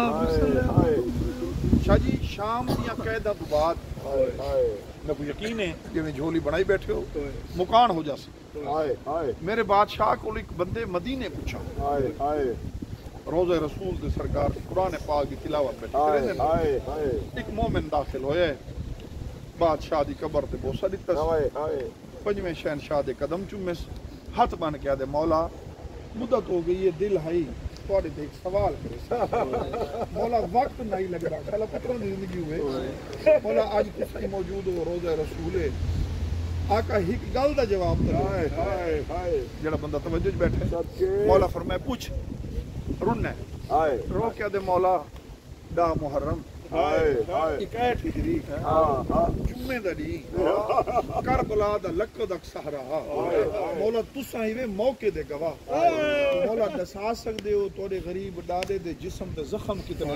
شاہ جی شام دیا قیدہ تو بعد میں کو یقین ہے کہ میں جھولی بنائی بیٹھے ہو مکان ہو جا سکتے میرے بادشاہ کو ایک بندے مدینے پوچھا روزہ رسول دے سرکار قرآن پاک کی تلاوت بیٹھے ایک مومن داخل ہوئے بادشاہ دی قبر تے بوسہ دیتا پنجویں شہنشاہ دے قدم چومس ہاتھ بن کے آدھے مولا مدت ہو گئی ہے دل ہے تھوڑے دے ایک سوال کرے مولا وقت نہیں لگ رہا خلا پتروں دی زندگی ہوئے مولا آج کسی موجود ہو روزہ رسول ہے آقا ہیک گل دا جواب تھا جڑا بندہ توجہ بیٹھے مولا فرمائے پوچھ رننے رو کیا دے مولا دا محرم اکیٹ ہجری جمعے دا دی کربلا دا لقدک سہرا مولا تساں ہی موقع دے گواہ مولا دسا سکدے ہو توڑے غریب ڈادے دے جسم تے زخم کتنے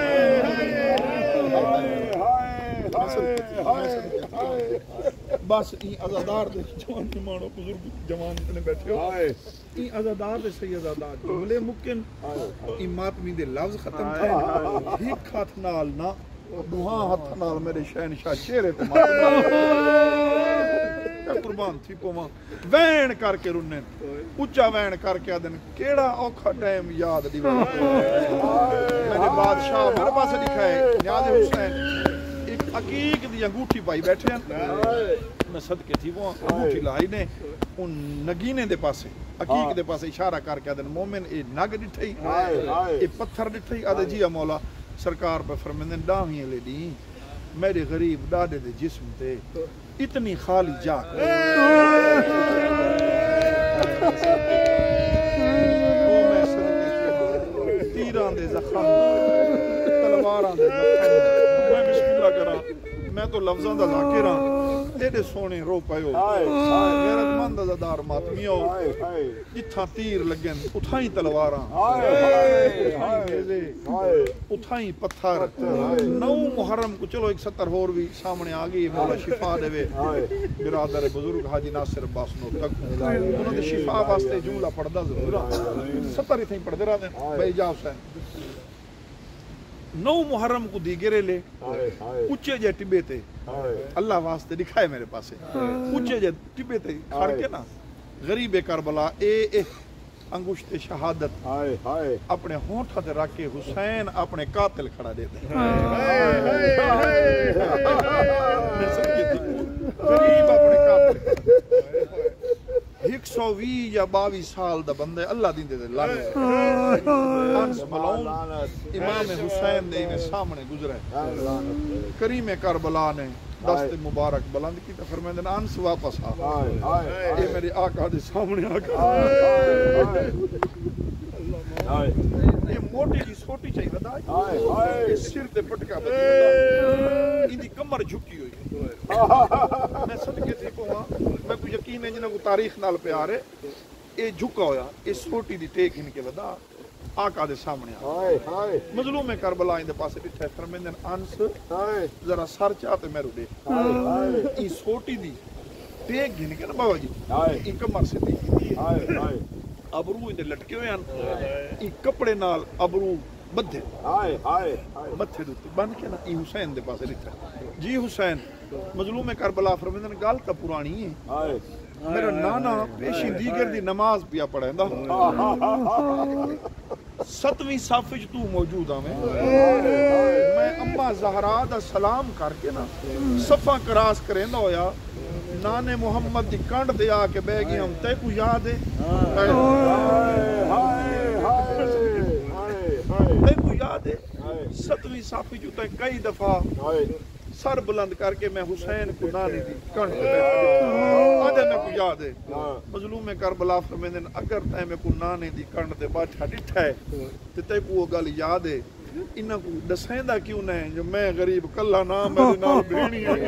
بس این عزادار دے جوان مانو بزرگ جوان اتنے بیٹھے ہو این عزادار دے صحیح عزادار جملے ممکن این ماتمی دے لفظ ختم تھے ہیک ہاتھ نال نا دوہاں ہاتھ نال میرے شہنشاہ چہرے کو ماتمی قربان تھی پوما وین کر کے رنن اچھا وین کر کے آدھن کیڑا اوکھا ٹائم یاد دی میرے بادشاہ میرے پاس لکھا ہے نیاز حسین عقیق دی انگوٹھی پائی بیٹھے ہیں میں صدقے تھی وہ انگوٹھی لائی نے ان نگینے دے پاسے عقیق دے پاسے اشارہ کر کے آدھن مومن اے نگ ڈٹھئی اے پتھر ڈٹھئی آدھے جی مولا سرکار پہ فرمیندن ڈاویں لے دی میرے غریب ڈاڈے دے جسم تے اتنی خالی جا تیران دے زخم تلواران دے زخم میں بسم اللہ کرا میں تو لفظاں دا ذاکر ہاں ایڈے سونے رو پائیو غیرت مند عزادار ماتمیو جتھاں تیر لگن اتھائیں تلواراں اتھائیں نیزے اتھائیں پتھر 9 محرم کو چلو 71 اور بھی سامنے آگئی مولا شفا دے وے برادر بزرگ حاجی ناصر عباس نو تک انہوں نے شفا واسطے جملہ پڑھدا ضرور 70 تھیں پڑھدے رہا دیں بھائی جا حسین 9 محرم کو دیگرے لے اچھے جے ٹبے تے اللہ واسطے دکھائے میرے پاسے اچھے جے ٹبے تے کھڑ کے نا غریب کربلا اے انگشت شہادت اپنے ہونٹھا تے رکھ کے حسین اپنے قاتل کھڑا دیتے غریب اپنے قاتل 120 یا 22 سال دا بندے اللہ دین دے لانے انس ملون امام حسین دے میں سامنے گزرے کریم کربلا نے دست مبارک بلند کی تو فرمیندن انس واپس آ یہ میرے آقا دے سامنے آقا یہ موٹی جی سوٹی چاہیے بدا یہ سر تے پٹکا بدا ان دی کمر جھکی ہوئی میں صدقے تھی کو ہاں میں کوئی یقین ہے جنہوں کو تاریخ نال پیارے یہ جھکا ہویا یہ سوٹی دی ٹیک ان کے بدا آقا دے سامنے آئے مظلوم کربلا ان دے پاسے بٹھے فرمیندن انس ذرا سر چاہتے میرو دے یہ سوٹی دی ٹیک گھن کے نا بابا جی یہ کمر سے ٹیک دی ابرو ان دے لٹکے ہوئے ہیں یہ کپڑے نال ابرو بدھے متھے دوتے بن کے نا یہ حسین دے پاسے لکھا جی حسین مظلوم کربلا فرمیندن گال تا پرانی ہے میرا نانا پیشی دیگر دی نماز پیا پڑھیں دا 7ویں صف وچ تو موجود ہاں میں اما زہرا دا سلام کر کے نا صفا کراس کریں دا ہویا نانے محمد دی کنڈ دے آ کے بہ گئے ہم تے کو یاد ہے تے کو یاد ہے 7ویں صف وچ تے کئی دفعہ سر بلند کر کے میں حسین کو نانے دی کنڈ دے آدھے میں کو یاد ہے مظلوم کربلا فرمیندن اگر تے میں کو نانے دی کنڈ دے باٹھا ڈٹھا ہے تے کو وہ گل یاد ہے انہاں کو دسیندا کیوں نہ جو میں غریب کلا نام میرے نال بھیڑی ہے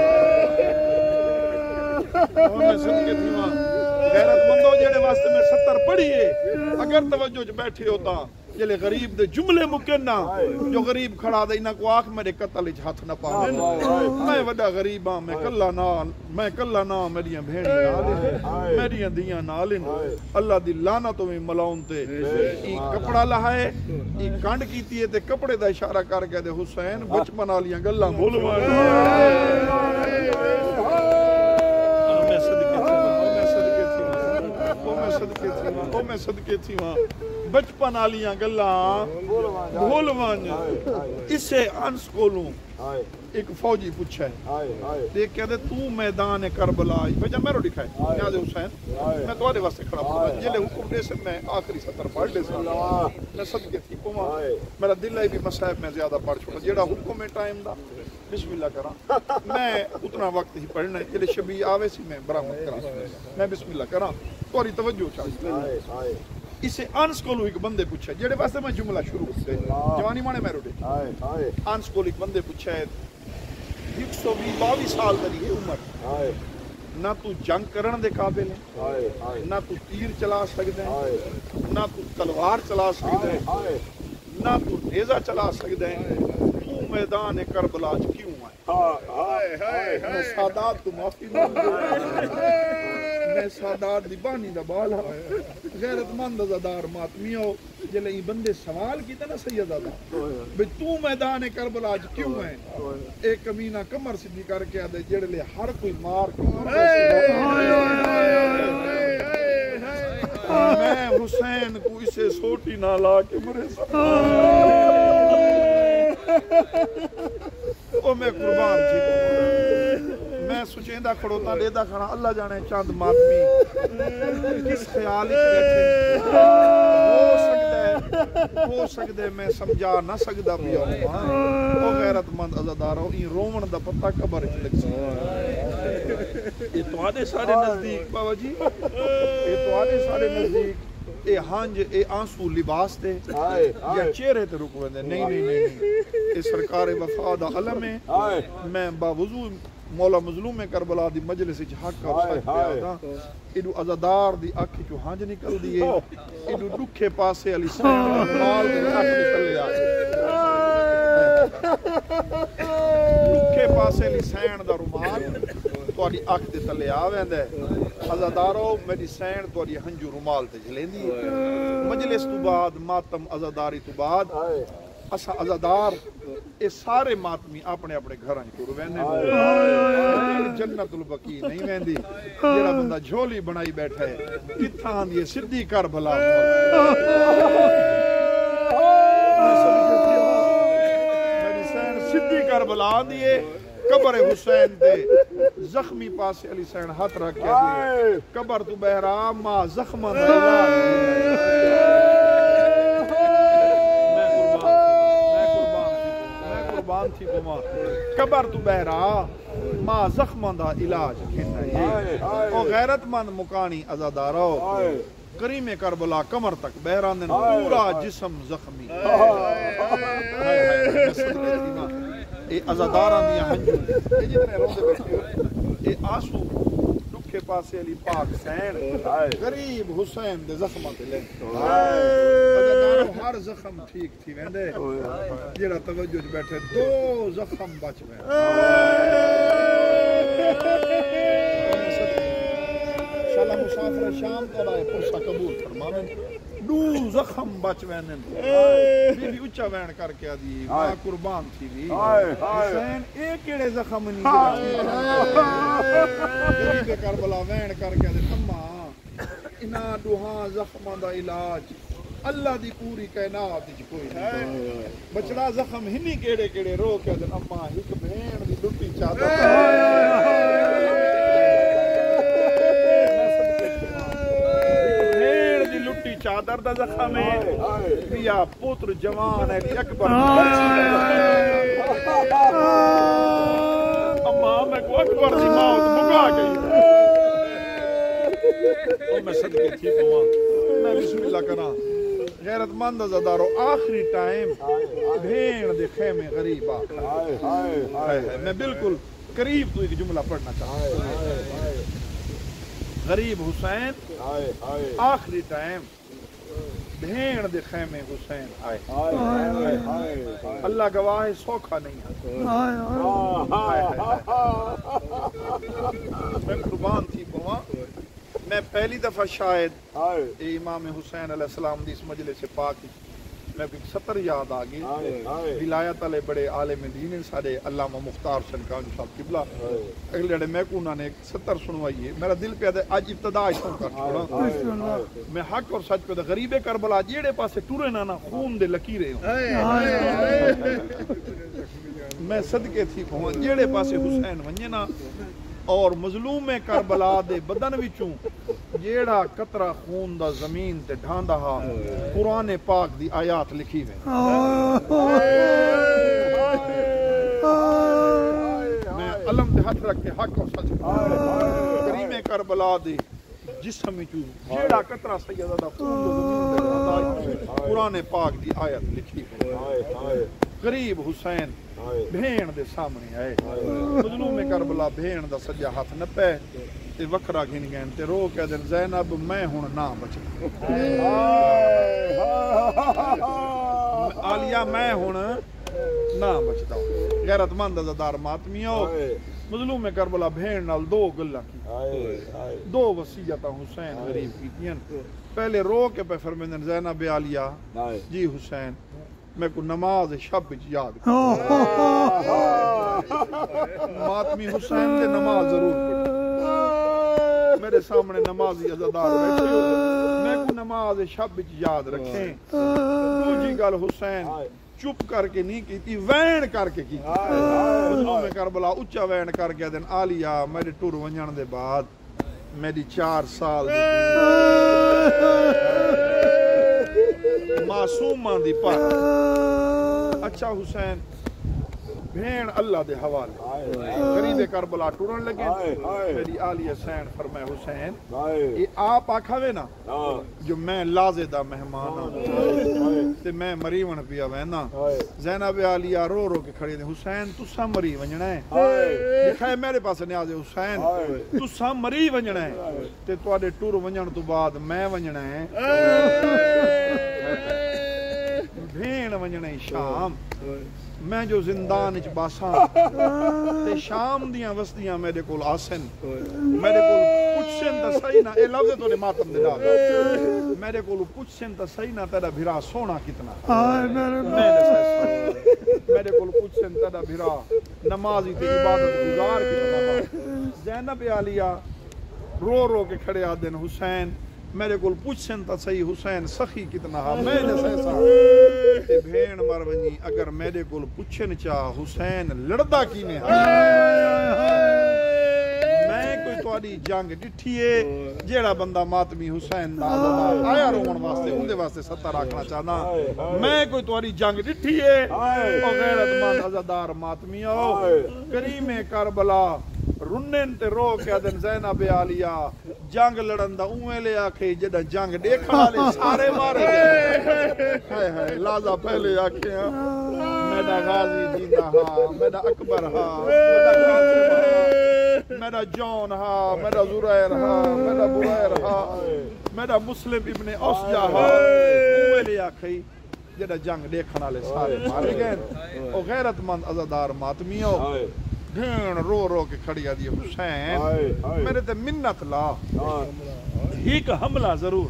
میں صدقے تھی ماں غیرت مندو جڑے واسطے میں 70 پڑھی ہے اگر توجہ چ بیٹھے ہوتا جلے غریب دے جملے مکنا جو غریب کھڑا دے انہاں کو آنکھ میرے قتل وچ ہاتھ نہ پاویں میں وڈا غریب ہاں میں کلا نہ میریاں بھیڑیاں نال میریاں دیاں نال اللہ دی لعنت ہوے ملاون تے ای کپڑا لہائے ای کنڈ کیتی ہے تے کپڑے دا اشارہ کر کے تے حسین بچپن والیاں گلاں بھولواں میں صدقے تھی وہاں بچپن آلیاں گلاں بھولوان اسے انس کولوں ایک فوجی پوچھا ہے دیکھ کہتے تو میدان کربلا بھجا میرو دکھائے نیاز حسین میں تو آدھے واسطے کھڑا پڑا جلے حکم دے سے میں آخری 70 پڑھ لے سا میں صدقے تھی پوما میرا دل ہے بھی مسائب میں زیادہ پڑھ چھوڑا جیڑا حکم میں ٹائم دا بسم اللہ کرا میں اتنا وقت ہی پڑھنا ہے جلے شبی آوے سی میں برامت کرا میں بسم اللہ کرا توری توجہ چاہیے اسے انس کولو ایک بندے پوچھا جیڑے واسطے میں جملہ شروع کرتے جوانی مانے میرو دے انس کولو ایک بندے پوچھا ہے 122 سال تری ہے عمر نہ تو جنگ کرن دے قابل ہے نہ تو تیر چلا سکتے ہیں نہ تو تلوار چلا سکتے ہیں نہ تو نیزہ چلا سکتے ہیں تو میدان کربلا کیوں آئے میں سادات تو معافی میں سادات دی بانی دا بالا غیرت مند عزادار ماتمیوں جلے یہ بندے سوال کی تھا نا سیدادہ بھئی تو میدان کربلا کیوں ہے ایک کمینہ کمر سدھی کر کے آدھے جڑے لے ہر کوئی مار میں حسین کو اسے سوٹی نہ لا کے مرے او میں قربان تھی میں سچیندہ کھڑوتا لیدہ کھڑا اللہ جانے چاند ماتمی کس خیال اس بیٹھے ہو سکتا ہے ہو سکدے میں سمجھا نہ سکدا پیا او غیرت مند عزادارو این روون دا پتہ قبر وچ لگ سی اے تواڈے سارے نزدیک بابا جی اے تواڈے سارے نزدیک اے ہنج اے آنسو لباس تے یا چہرے تے رک ویندے نہیں اے سرکار وفا دا علم ہے میں باوضو مولا مظلوم کربلا دی مجلس وچ حق اور سچ پیا ایڈو عزادار دی اکھ چوں ہنج نکل دی ہے ایڈو دکھے پاسے علی سین مال دے اکھ نکل آ دکھے پاسے علی سین دا رومال تواڈی اکھ دے تلے آ ویندا ہے عزادارو میری سین تواڈی ہنجو رومال تے جھلیندی ہے مجلس تو بعد ماتم عزاداری تو بعد اسا عزادار اے سارے ماتمی اپنے اپنے گھراں ٹر ویندے جنت البقیع نہیں ویندی جڑا بندہ جھولی بنائی بیٹھا ہے کتھاں آندی ہے سدھی کر بھلا میری سین سدھی کر بھلا آندی ہے قبر حسین تے زخمی پاسے علی سین ہاتھ رکھ کے آندی ہے قبر تو بہرا ما زخماں دا علاج تھی بما قبر تو بہرا ما زخماں دا علاج کھیندا ہے او غیرت مند مکانی عزادارو کریم کربلا کمر تک بہران دن پورا جسم زخمی اے عزاداران دیا ہنجو اے جتنے روندے بیٹھے اے آسو دکھے پاسے علی پاک سین غریب حسین دے زخمہ تے لیں عزادارو ہر زخم ٹھیک تھی ویندے جیڑا توجہ بیٹھے دو زخم بچ ویندے شالا مسافر شام تو رائے پرسا قبول فرماویں دو زخم بچ وینن بی بی اچھا وین کر کے دی ماں قربان تھی بھی حسین ایک کیڑے زخم نہیں غریب کربلا وین کر کے دی اماں انہاں دوہاں زخماں دا علاج اللہ دی پوری کائنات وچ کوئی نہیں بچڑا زخم ہنی کیڑے کیڑے رو کے دی اماں ایک بہن دی لٹی چادر چادر دا زخم ہے بیا پتر جوان ہے اکبر اماں میں کو اکبر دی موت مکا گئی اور میں صدقے تھی کہاں میں بسم اللہ کرا غیرت مند عزادارو آخری ٹائم بھین دے خیمے غریبا میں بالکل قریب تو ایک جملہ پڑھنا چاہتا ہوں غریب حسین آخری ٹائم بھین دے خیمے حسین آئے اللہ گواہ سوکھا نہیں میں قربان تھی بہاں میں پہلی دفعہ شاید امام حسین علیہ السلام دی اس مجلس سے پاک میں کوئی 70 یاد آگئی ولایت علیہ بڑے عالم دین ہیں سارے علامہ مختار شنکانجو صاحب قبلہ اگلے اڑے میں کو انہوں نے 70 سنوائی ہے میرا دل پہ آج ابتدا ایسا کر چھوڑا میں حق اور سچ پہ غریب کربلا جیڑے پاسے ٹورے نانا خون دے لکیرے ہوں میں صدقے تھی کہوں جیڑے پاسے حسین ونجے نا اور مظلوم کربلا دے بدن وچوں جیڑا قطرہ خون دا زمین تے ڈھاندا ہا قرآن پاک دی آیات لکھی ہوئے میں علم دے ہاتھ رکھ کے حق اور سچ کریم کربلا دے جسم وچوں جیڑا قطرہ سیدہ دا خون دا زمین تے ڈھاندا قرآن پاک دی آیات لکھی ہوئے غریب حسین بھین دے سامنے آئے مظلوم کربلا بھین دا سجا ہاتھ نہ پے تے وکھرا گھن گئن تے رو کے دن زینب میں ہن نہ بچا عالیہ میں ہن نہ بچدا غیرت مند عزادار ماتمیو مظلوم کربلا بھین نال دو گلاں کی دو وصیتاں حسین غریب کیتیاں پہلے رو کے پہ فرمیندن زینب عالیہ جی حسین میں کو نماز شب یاد ماتمی حسین دے نماز ضرور پڑھ میرے سامنے نمازی عزادار بیٹھے میں کو نماز شب یاد رکھیں دوجی گل حسین چپ کر کے نہیں کیتی وین کر کے کیتی مظلوم کربلا اچھا وین کر کے دن عالیہ میرے ٹور ونجن دے بعد میری 4 سال معصوماں دی پر اچھا حسین بھین اللہ دے حوالے غریب کربلا ٹرن لگے میری آلی حسین فرمائے حسین یہ آپ آکھاوے نا جو میں لازے دا مہمان ہوں تے میں مری ون پیا وینا زینب عالیہ رو رو کے کھڑے دے حسین تسا مری ونجنا ہے لکھائے میرے پاس نیاز حسین تسا مری ونجنا ہے تے تواڈے ٹر ونجن تو بعد میں ونجنا ہے بھین ونجنا ہے شام میں جو زندان اچ باساں تے شام دیاں وستیاں میرے کول آسن میرے کول پوچھن تا صحیح نہ اے لفظ تو ماتم دے ڈال میرے کول پوچھن تا صحیح نہ تیرا بھرا سونا کتنا میرے کول پوچھن تیرا بھرا نمازی تے عبادت گزار کتنا زینب عالیہ رو رو کے کھڑے آدن حسین میرے کول پوچھن تا صحیح حسین سخی کتنا ہا میں نے سیسا تے بھین مر ونی اگر میرے کول پوچھن چاہ حسین لڑدا کینے ہا میں کوئی تواڈی جنگ ڈٹھی ہے جیڑا بندہ ماتمی حسین دا آیا رومن واسطے اون دے واسطے ستر رکھنا چاہنا میں کوئی تواڈی جنگ ڈٹھی ہے او غیرت مند عزادار ماتمی آؤ کریم کربلا رنن تے رو کے دن زینب عالیہ جنگ لڑن دا اویں لے آکھے جڑا جنگ دیکھن والے سارے مارے ہائے ہائے لازا پہلے آکھے میرا غازی جیندا ہا میرا اکبر ہا میرا قاسم ہا میرا جون ہا میرا زریر ہا میرا بریر ہا میرا مسلم ابن اوسجا ہا اویں لے آکھے جڑا جنگ دیکھن والے سارے مارے گئے او غیرت مند عزادار ماتمیو بھین رو رو کے کھڑی آدھی حسین میرے تے منت لا ہی کا حملہ ضرور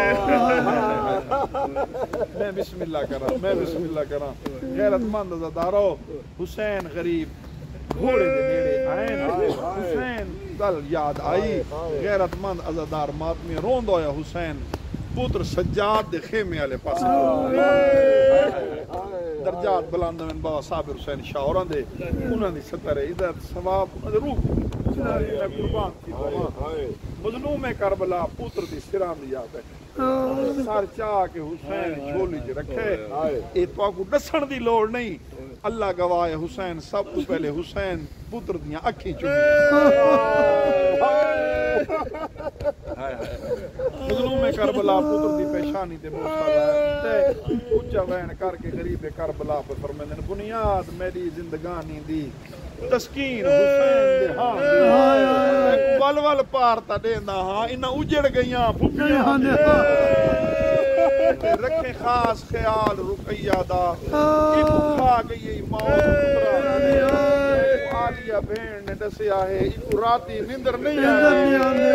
میں بسم اللہ کرا غیرت مند عزادارو حسین غریب گھوڑے دے نیڑے آئین حسین دل یاد آئی غیرت مند عزادار ماتمی روند ہویا حسین پوتر سجاد دے خیمے والے پاسے درجات بلند میں بابا صابر حسین شاہوران دے انہاں دی ستر عزت ثواب روح میں قربان تھی مظلوم کربلا پوتر دی سران دی یاد ہے سر چاہ کے حسین جھولی چ رکھے اے تو کو دسن دی لوڑ نہیں اللہ گواہ ہے حسین سب تو پہلے حسین پوتر دیاں اکھیں چومی مظلوم کربلا پوتر دی پیشانی تے بوسا تے اونچا وین کر کے غریب کربلا پر فرمیندے بنیاد میری زندگانی دی تسکین حسین دے ہاں ول ول پار تا دیندا ہاں انہاں اجڑ گئیاں پھکیاں رکھے خاص خیال رقیہ دا کی بکھا گئی موت عالیہ بہن نے دسیا ہے ایک راتی نیندر نہیں آتی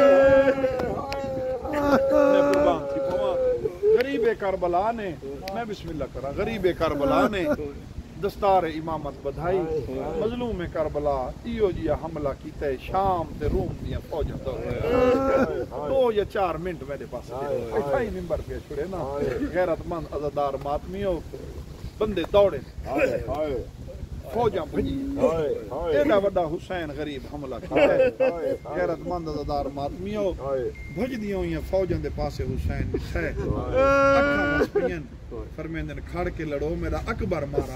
میں قربان تھی پوا غریب کربلا نے میں بسم اللہ کرا غریب کربلا نے دستار امامت بدھائی مظلوم کربلا ایو جیا حملہ کیتا ہے شام تے روم دیاں فوجاں دا 2 یا 4 منٹ میرے پاس اٹھائی ممبر پہ چھڑے نا غیرت مند عزادار ماتمیو بندے دوڑے فوجاں بھجی ایڈا وڈا حسین غریب حملہ کیتا ہے غیرت مند عزادار ماتمیو بھج دیاں ہوئیاں فوجاں دے پاسے حسین بٹھے اکھاں مسپین فرمیندن کھڑ کے لڑو میرا اکبر مارا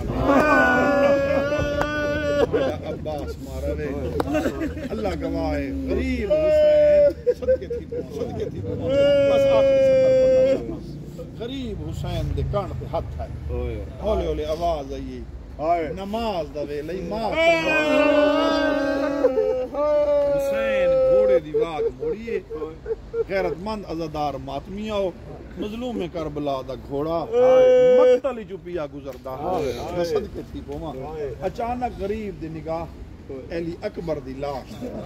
میرا عباس مارا وے اللہ گواہ ہے غریب حسین صدقے تھی بس آخری سفر غریب حسین دے کان پہ ہاتھ ہے ہولے ہولے آواز آئی نماز دا ویلے ماں حسین گھوڑے دی واگ موڑیے غیرت مند عزادار ماتمیاں مظلوم کربلا دا گھوڑا مقتل چپیا گزردا صدقے تھی پواں اچانک غریب دی نگاہ علی اکبر دی لاش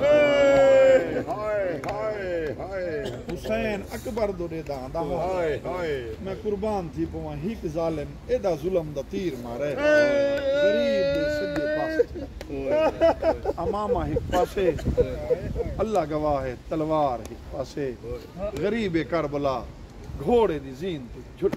حسین اکبر دورے دا میں قربان تھی پواں ہک ظالم ایڈا ظلم دا تیر مارے غریب دے سجے پاسے امامہ ہک پاسے اللہ گواہ ہے تلوار ہک پاسے غریب کربلا گھوڑے دی زین تے جھٹ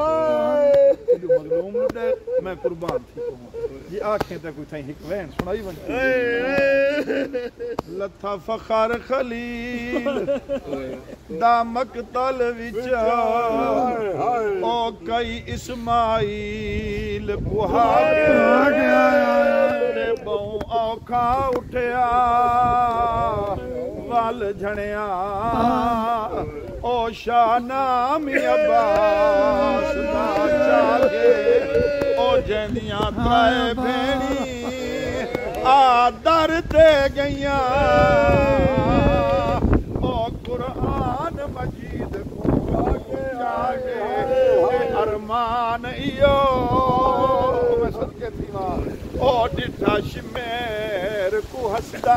مظلوم دے میں قربان تھی یہ آنکھیں تے کوئی تھیں ہک وین سنائی ون لتھا فخر خلیل دا مقتل وچ او کئی اسماعیل بہا گیا بہوں اوکھا اٹھیا وال جھڑیا او شاہ نامی عباس دا چاگے او جیندیاں ترائے بھیڑی آدر دے گئیاں او قرآن مجید کو جاگے ارمان ایو میں صدقے تھیما او ڈٹھا شمیر کو ہسدا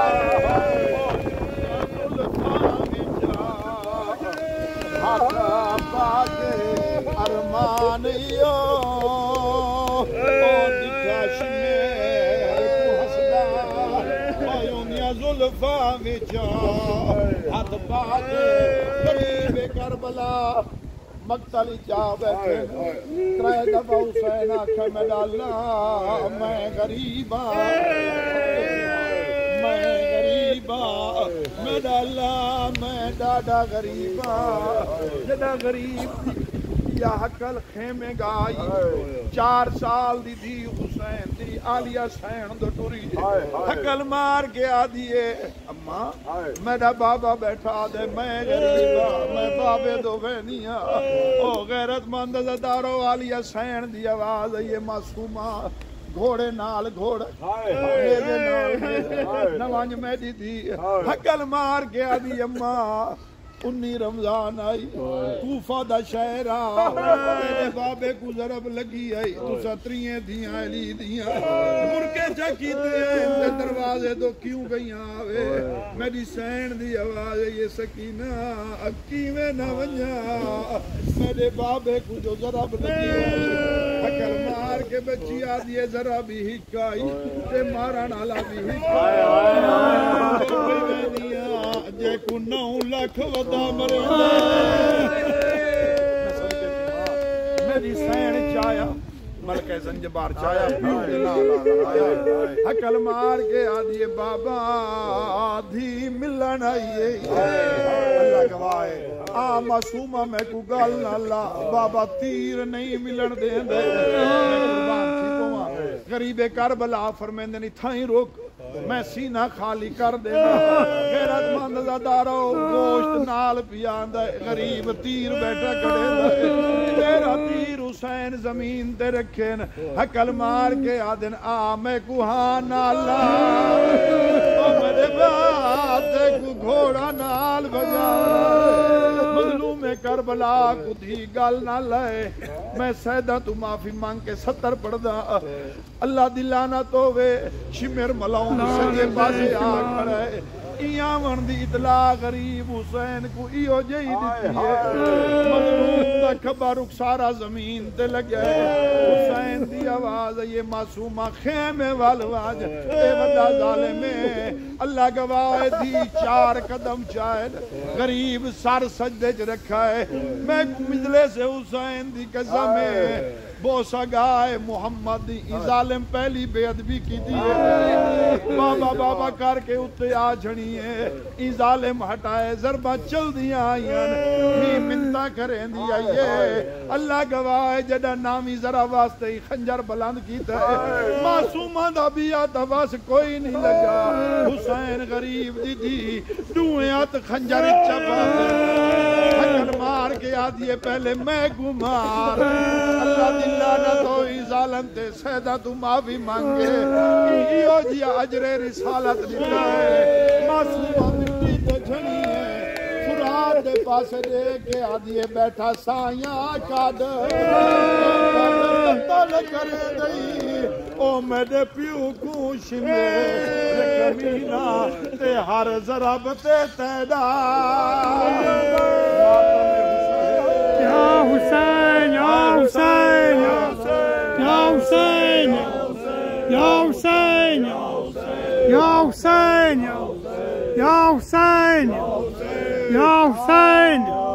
ارمان ایو او ڈٹھا شمیر کو ہسدا ایونیاں زلفاں وچ ہاتھ پا کے غریب کربلا مقتل جا بیٹھے ترے دفعہ حسین آکھے میں ڈالنا میں غریب میں ڈالا میں ڈاڈا غریب جڑا غریب یا حقل خیمے گائی 4 سال دی دی حسین دی آلیہ سین دو ٹوری حقل مار کے آدھیے اماں میرا بابا بیٹھا دے میں غریبا میں بابے دو بینیاں او غیرت مند زدارو آلیہ سین دی آواز یہ معصومہ گھوڑے نال گھوڑ نوانج میڈی دی حقل مار کے آدھی اماں 19 رمضان آئی کوفہ دا شہرہ تیرے بابے کو ضرب لگی آئی تو سترییں دیاں علی دیاں مرکے چکیتے ہیں اندر دروازے تو کیوں گئیاں آوے میری سین دی آواز یہ سکینہ اکی میں نہ ونجا میرے بابے کو جو ضرب لگی آئی حقل مار کے بچی آدھی ذرا بھی ہکائی تے مارا نالا بھی ہکائی جے کو 9 لاکھ ودا مرے میری سین چایا ملکہ زنجبار چایا حقل مار کے آدھی بابا آدھی ملن آئیے اللہ گواہے معصومہ میں کو گل نہ لا بابا تیر نہیں ملن دے دے غریب کربلا فرمیندے نہیں تھائیں روک میں سینہ خالی کر دینا غیرت مند زدارو گوشت نال پیاندہ غریب تیر بیٹھا کڑے دے تیرا تیر حسین زمین تے رکھیں حقل مار کے آدن میں کو ہاں نالا میرے بات کو گھوڑا نال بجا مظلوم کربلا کو دی گل نہ لائے میں سیدہ تو معافی مانگ کے 70 پڑھ دا اللہ دلانا تو وے شمر ملاؤں سجے بازے آگ کھڑے ایاون دی اطلاع غریب حسین کو ایو جہی دیتی ہے مظلوم دا کھبا رخسارا زمین تے لگے حسین دی آواز یہ معصومہ خیمے والواج اے وڈا ظالم اللہ گواہ دی 4 قدم چاہد غریب سر سجدے چ رکھا ہے میں مجلے سے حسین دی قسم ہے بوسا گائے محمد دی ظالم پہلی بے ادبی کی دی ہے بابا بابا کر کے اتے آ جھڑی ہے ظالم ہٹائے ضربہ چل دیا آئین منتہ کریں دی آئیے اللہ گواہ جڑا نامی ذرا واسطے ہی خنجر بلند کیتا ہے معصومہ دا بھی آتا بس کوئی نہیں لگا حسین غریب دی دی ڈوئیات خنجر چپا حقل مار کے آدھیے پہلے میں گمار اللہ دلانا تو ہی ظالم تے سیدہ تو معافی مانگے ایو جی عجر رسالت لکھا ہے معصومہ مٹی تے جھنی ہے فرات دے پاس دے کے آدھیے بیٹھا سائیاں کاد تل کرے دئی او میرے پیو کوش میں کمینہ تے ہر ضرب تے تیدا یا حسین یا حسین یا حسین یا حسین یا حسین یا حسین یا حسین